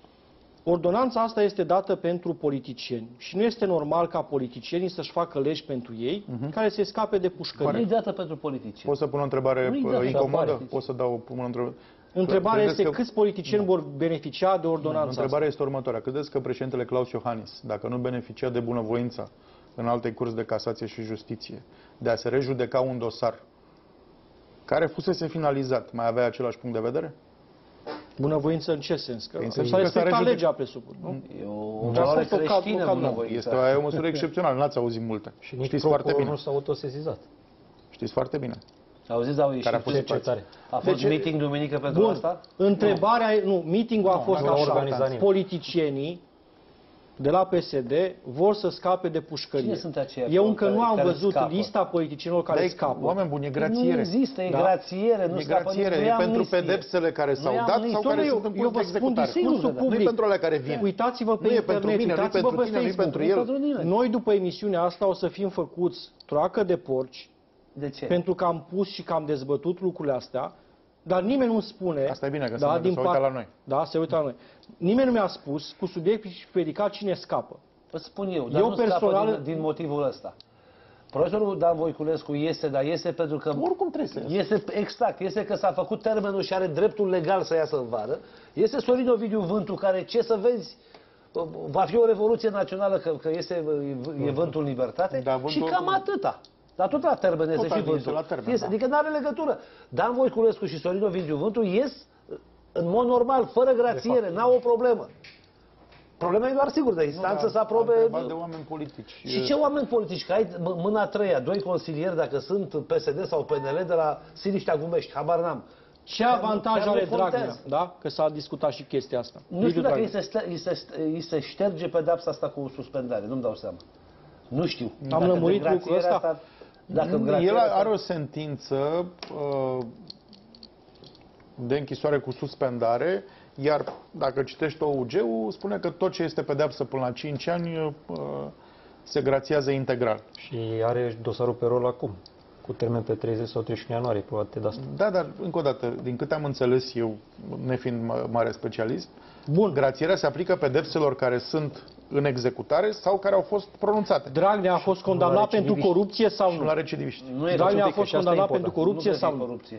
ordonanța asta este dată pentru politicieni și nu este normal ca politicienii să-și facă legi pentru ei care să scape de pușcărie. Nu e dată pentru politicieni. Poți să pun o întrebare Nu-i uh, dată, incomodă? apare. Pot să dau pun o întrebare? Întrebarea Credeți este că- câți politicieni vor beneficia de ordonanța asta? Întrebarea este următoarea. Credeți că președintele Claus Iohannis, dacă nu beneficia de bunăvoința în alte curți de casație și justiție, de a se rejudeca un dosar care fusese finalizat, mai avea același punct de vedere? Bunăvoință în ce sens? Că Păi în s-a sensul că s-a respectat rejudec- legea, presupun, nu? E o Dar a valoare fost o caz- creștină, o caz- bunăvoința. Este o, e o măsură excepțională, n-ați auzit multe. Și nici Știți foarte procurorul bine. nu s-a autosezizat. Știți foarte bine. Auziți, au ieșit. Care a fost Cercetare. A fost Deci- meeting duminică pentru Bun, asta? întrebarea, nu, meetingul a fost nu l-a așa, organizat nimeni. politicienii de la P S D vor să scape de pușcărie. Cine sunt aceia Eu încă care- nu am care văzut scapă? lista politicienilor care Dar e- scapă. Oameni buni, e Nu grațiere. există, e Da. grațiere, nu E scapă grațiere, nici- e nu pentru amnistie. pedepsele care Nu s-au e dat sau amnistie. care Dom'le, sunt în eu, eu curs de vă spun executare. discursul Nu-i public. pentru alea care vin. Uitați-vă pe Nu e internet, pentru mine, nu e uitați-vă pentru pe tine, nu e Facebook. pentru Nu el. pentru nimeni. Noi după emisiunea asta o să fim făcuți troacă de porci, De ce? Pentru că am pus și că am dezbătut lucrurile astea, dar nimeni nu spune... Asta e bine, că da, se, din se uită la noi. Da, se uită la noi. Nimeni nu mi-a spus cu subiect și predicat cine scapă. Vă spun eu, dar eu nu personal... scapă din, din motivul ăsta. Profesorul Dan Voiculescu este, dar este pentru că... Oricum trebuie să iasă. Este, exact, este că s-a făcut termenul și are dreptul legal să iasă în vară. Este Sorin Ovidiu Vântu, care, ce să vezi, va fi o revoluție națională, că, că este, e Vântul în libertate. Da, Vântul și cam oricum... atâta. Dar tot la termen este și Vântul. La termen, este, da. Adică nu are legătură. Dan Voiculescu și Sorin Ovidiu Vântu ies în mod normal, fără grațiere, n-au o problemă. Problema e doar, sigur, de instanță să aprobe... de oameni politici. Și ce oameni politici? Că ai mâna a treia, doi consilieri, dacă sunt P S D sau P N L, de la Siliștea Gumești, habar n-am. Ce avantaj are Dragnea, contează. da? Că s-a discutat și chestia asta. Nu știu dacă îi se, îi, se, îi se șterge pedepsa asta cu suspendare, nu-mi dau seama. Nu știu. Am Dacă lămurit lucrul ăsta? Asta, dacă El are asta... o sentință uh, de închisoare cu suspendare, iar dacă citești O U G-ul, spune că tot ce este pedeapsă până la cinci ani uh, se grațiază integral. Și are dosarul pe rol acum, cu termen pe treizeci sau treizeci și unu ianuarie, poate de asta. Da, dar încă o dată, din câte am înțeles eu, nefiind mare specialist, Bun. grațierea se aplică pedepselor care sunt în executare sau care au fost pronunțate. Dragnea a fost condamnat pentru corupție sau Și nu? la recidiviști. Nu e Dragnea a Adică fost și asta e condamnat pentru important. corupție nu sau nu? corupție.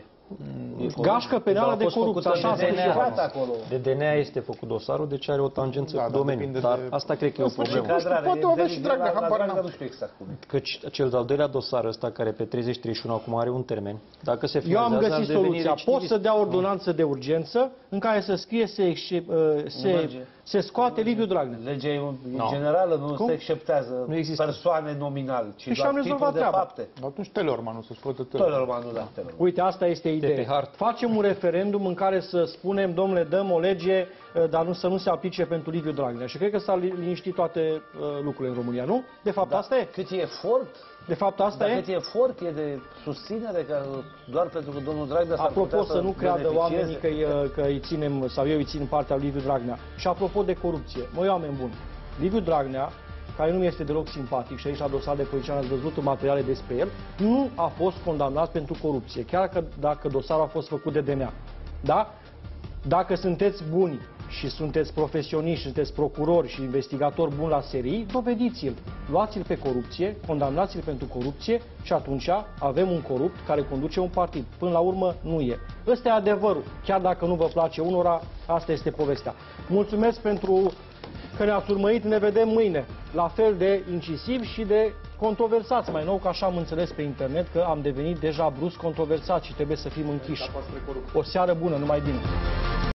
Gașcă penală Dar a de fost corupție, făcută așa a de spus D N A. eu. acolo. De D N A este făcut dosarul, deci are o tangență Da, cu dar domeniul. depinde Dar de- asta cred că e o În sfârșit, problemă. nu știu, poate o avea și Dragnea, habar n-am. Nu știu exact cum e. Căci cel de-al doilea dosar ăsta, care pe treizeci treizeci și unu acum are un termen, dacă se Eu am finalizează, găsit ar deveni soluția. recidivist. Pot să dea ordonanță de urgență în care să scrie se, exce- uh, se, merge. se scoate Liviu Dragnea. Legea e un- No. generală, nu Cum? se exceptează Nu există. persoane nominal, ci Păi și doar am rezolvat tipul de treaba. fapte. Atunci Teleorman, să scoată Tot Teleorman. normal, nu da. Teleorman. Uite, asta este ideea. pe hartă. Facem un referendum în care să spunem, domnule, dăm o lege, uh, dar nu să nu se aplice pentru Liviu Dragnea. Și cred că s-a li- liniștit toate uh, lucrurile în România, nu? De fapt, Da. asta e. Cât e efort, De fapt, asta dar e. cât e efort, e de susținere, că doar pentru că domnul Dragnea s-ar Apropo, putea să nu creadă beneficieze. oamenii că, îi- că îi ținem, sau eu îi țin partea lui Liviu Dragnea. Și apropo de corupție, măi, oameni buni, Liviu Dragnea, care nu mi este deloc simpatic și aici la dosar de politician ați văzut materiale despre el, nu a fost condamnat pentru corupție, chiar că dacă dosarul a fost făcut de D N A. Da? Dacă sunteți buni și sunteți profesioniști, sunteți procurori și investigatori buni la serii, dovediți-l. Luați-l pe corupție, condamnați-l pentru corupție și atunci avem un corupt care conduce un partid. Până la urmă, nu e. Ăsta e adevărul. Chiar dacă nu vă place unora, asta este povestea. Mulțumesc pentru că ne-ați urmărit. Ne vedem mâine. La fel de incisiv și de controversați. Mai nou, că așa am înțeles pe internet că am devenit deja brusc controversați și trebuie să fim închiși. O seară bună, numai bine!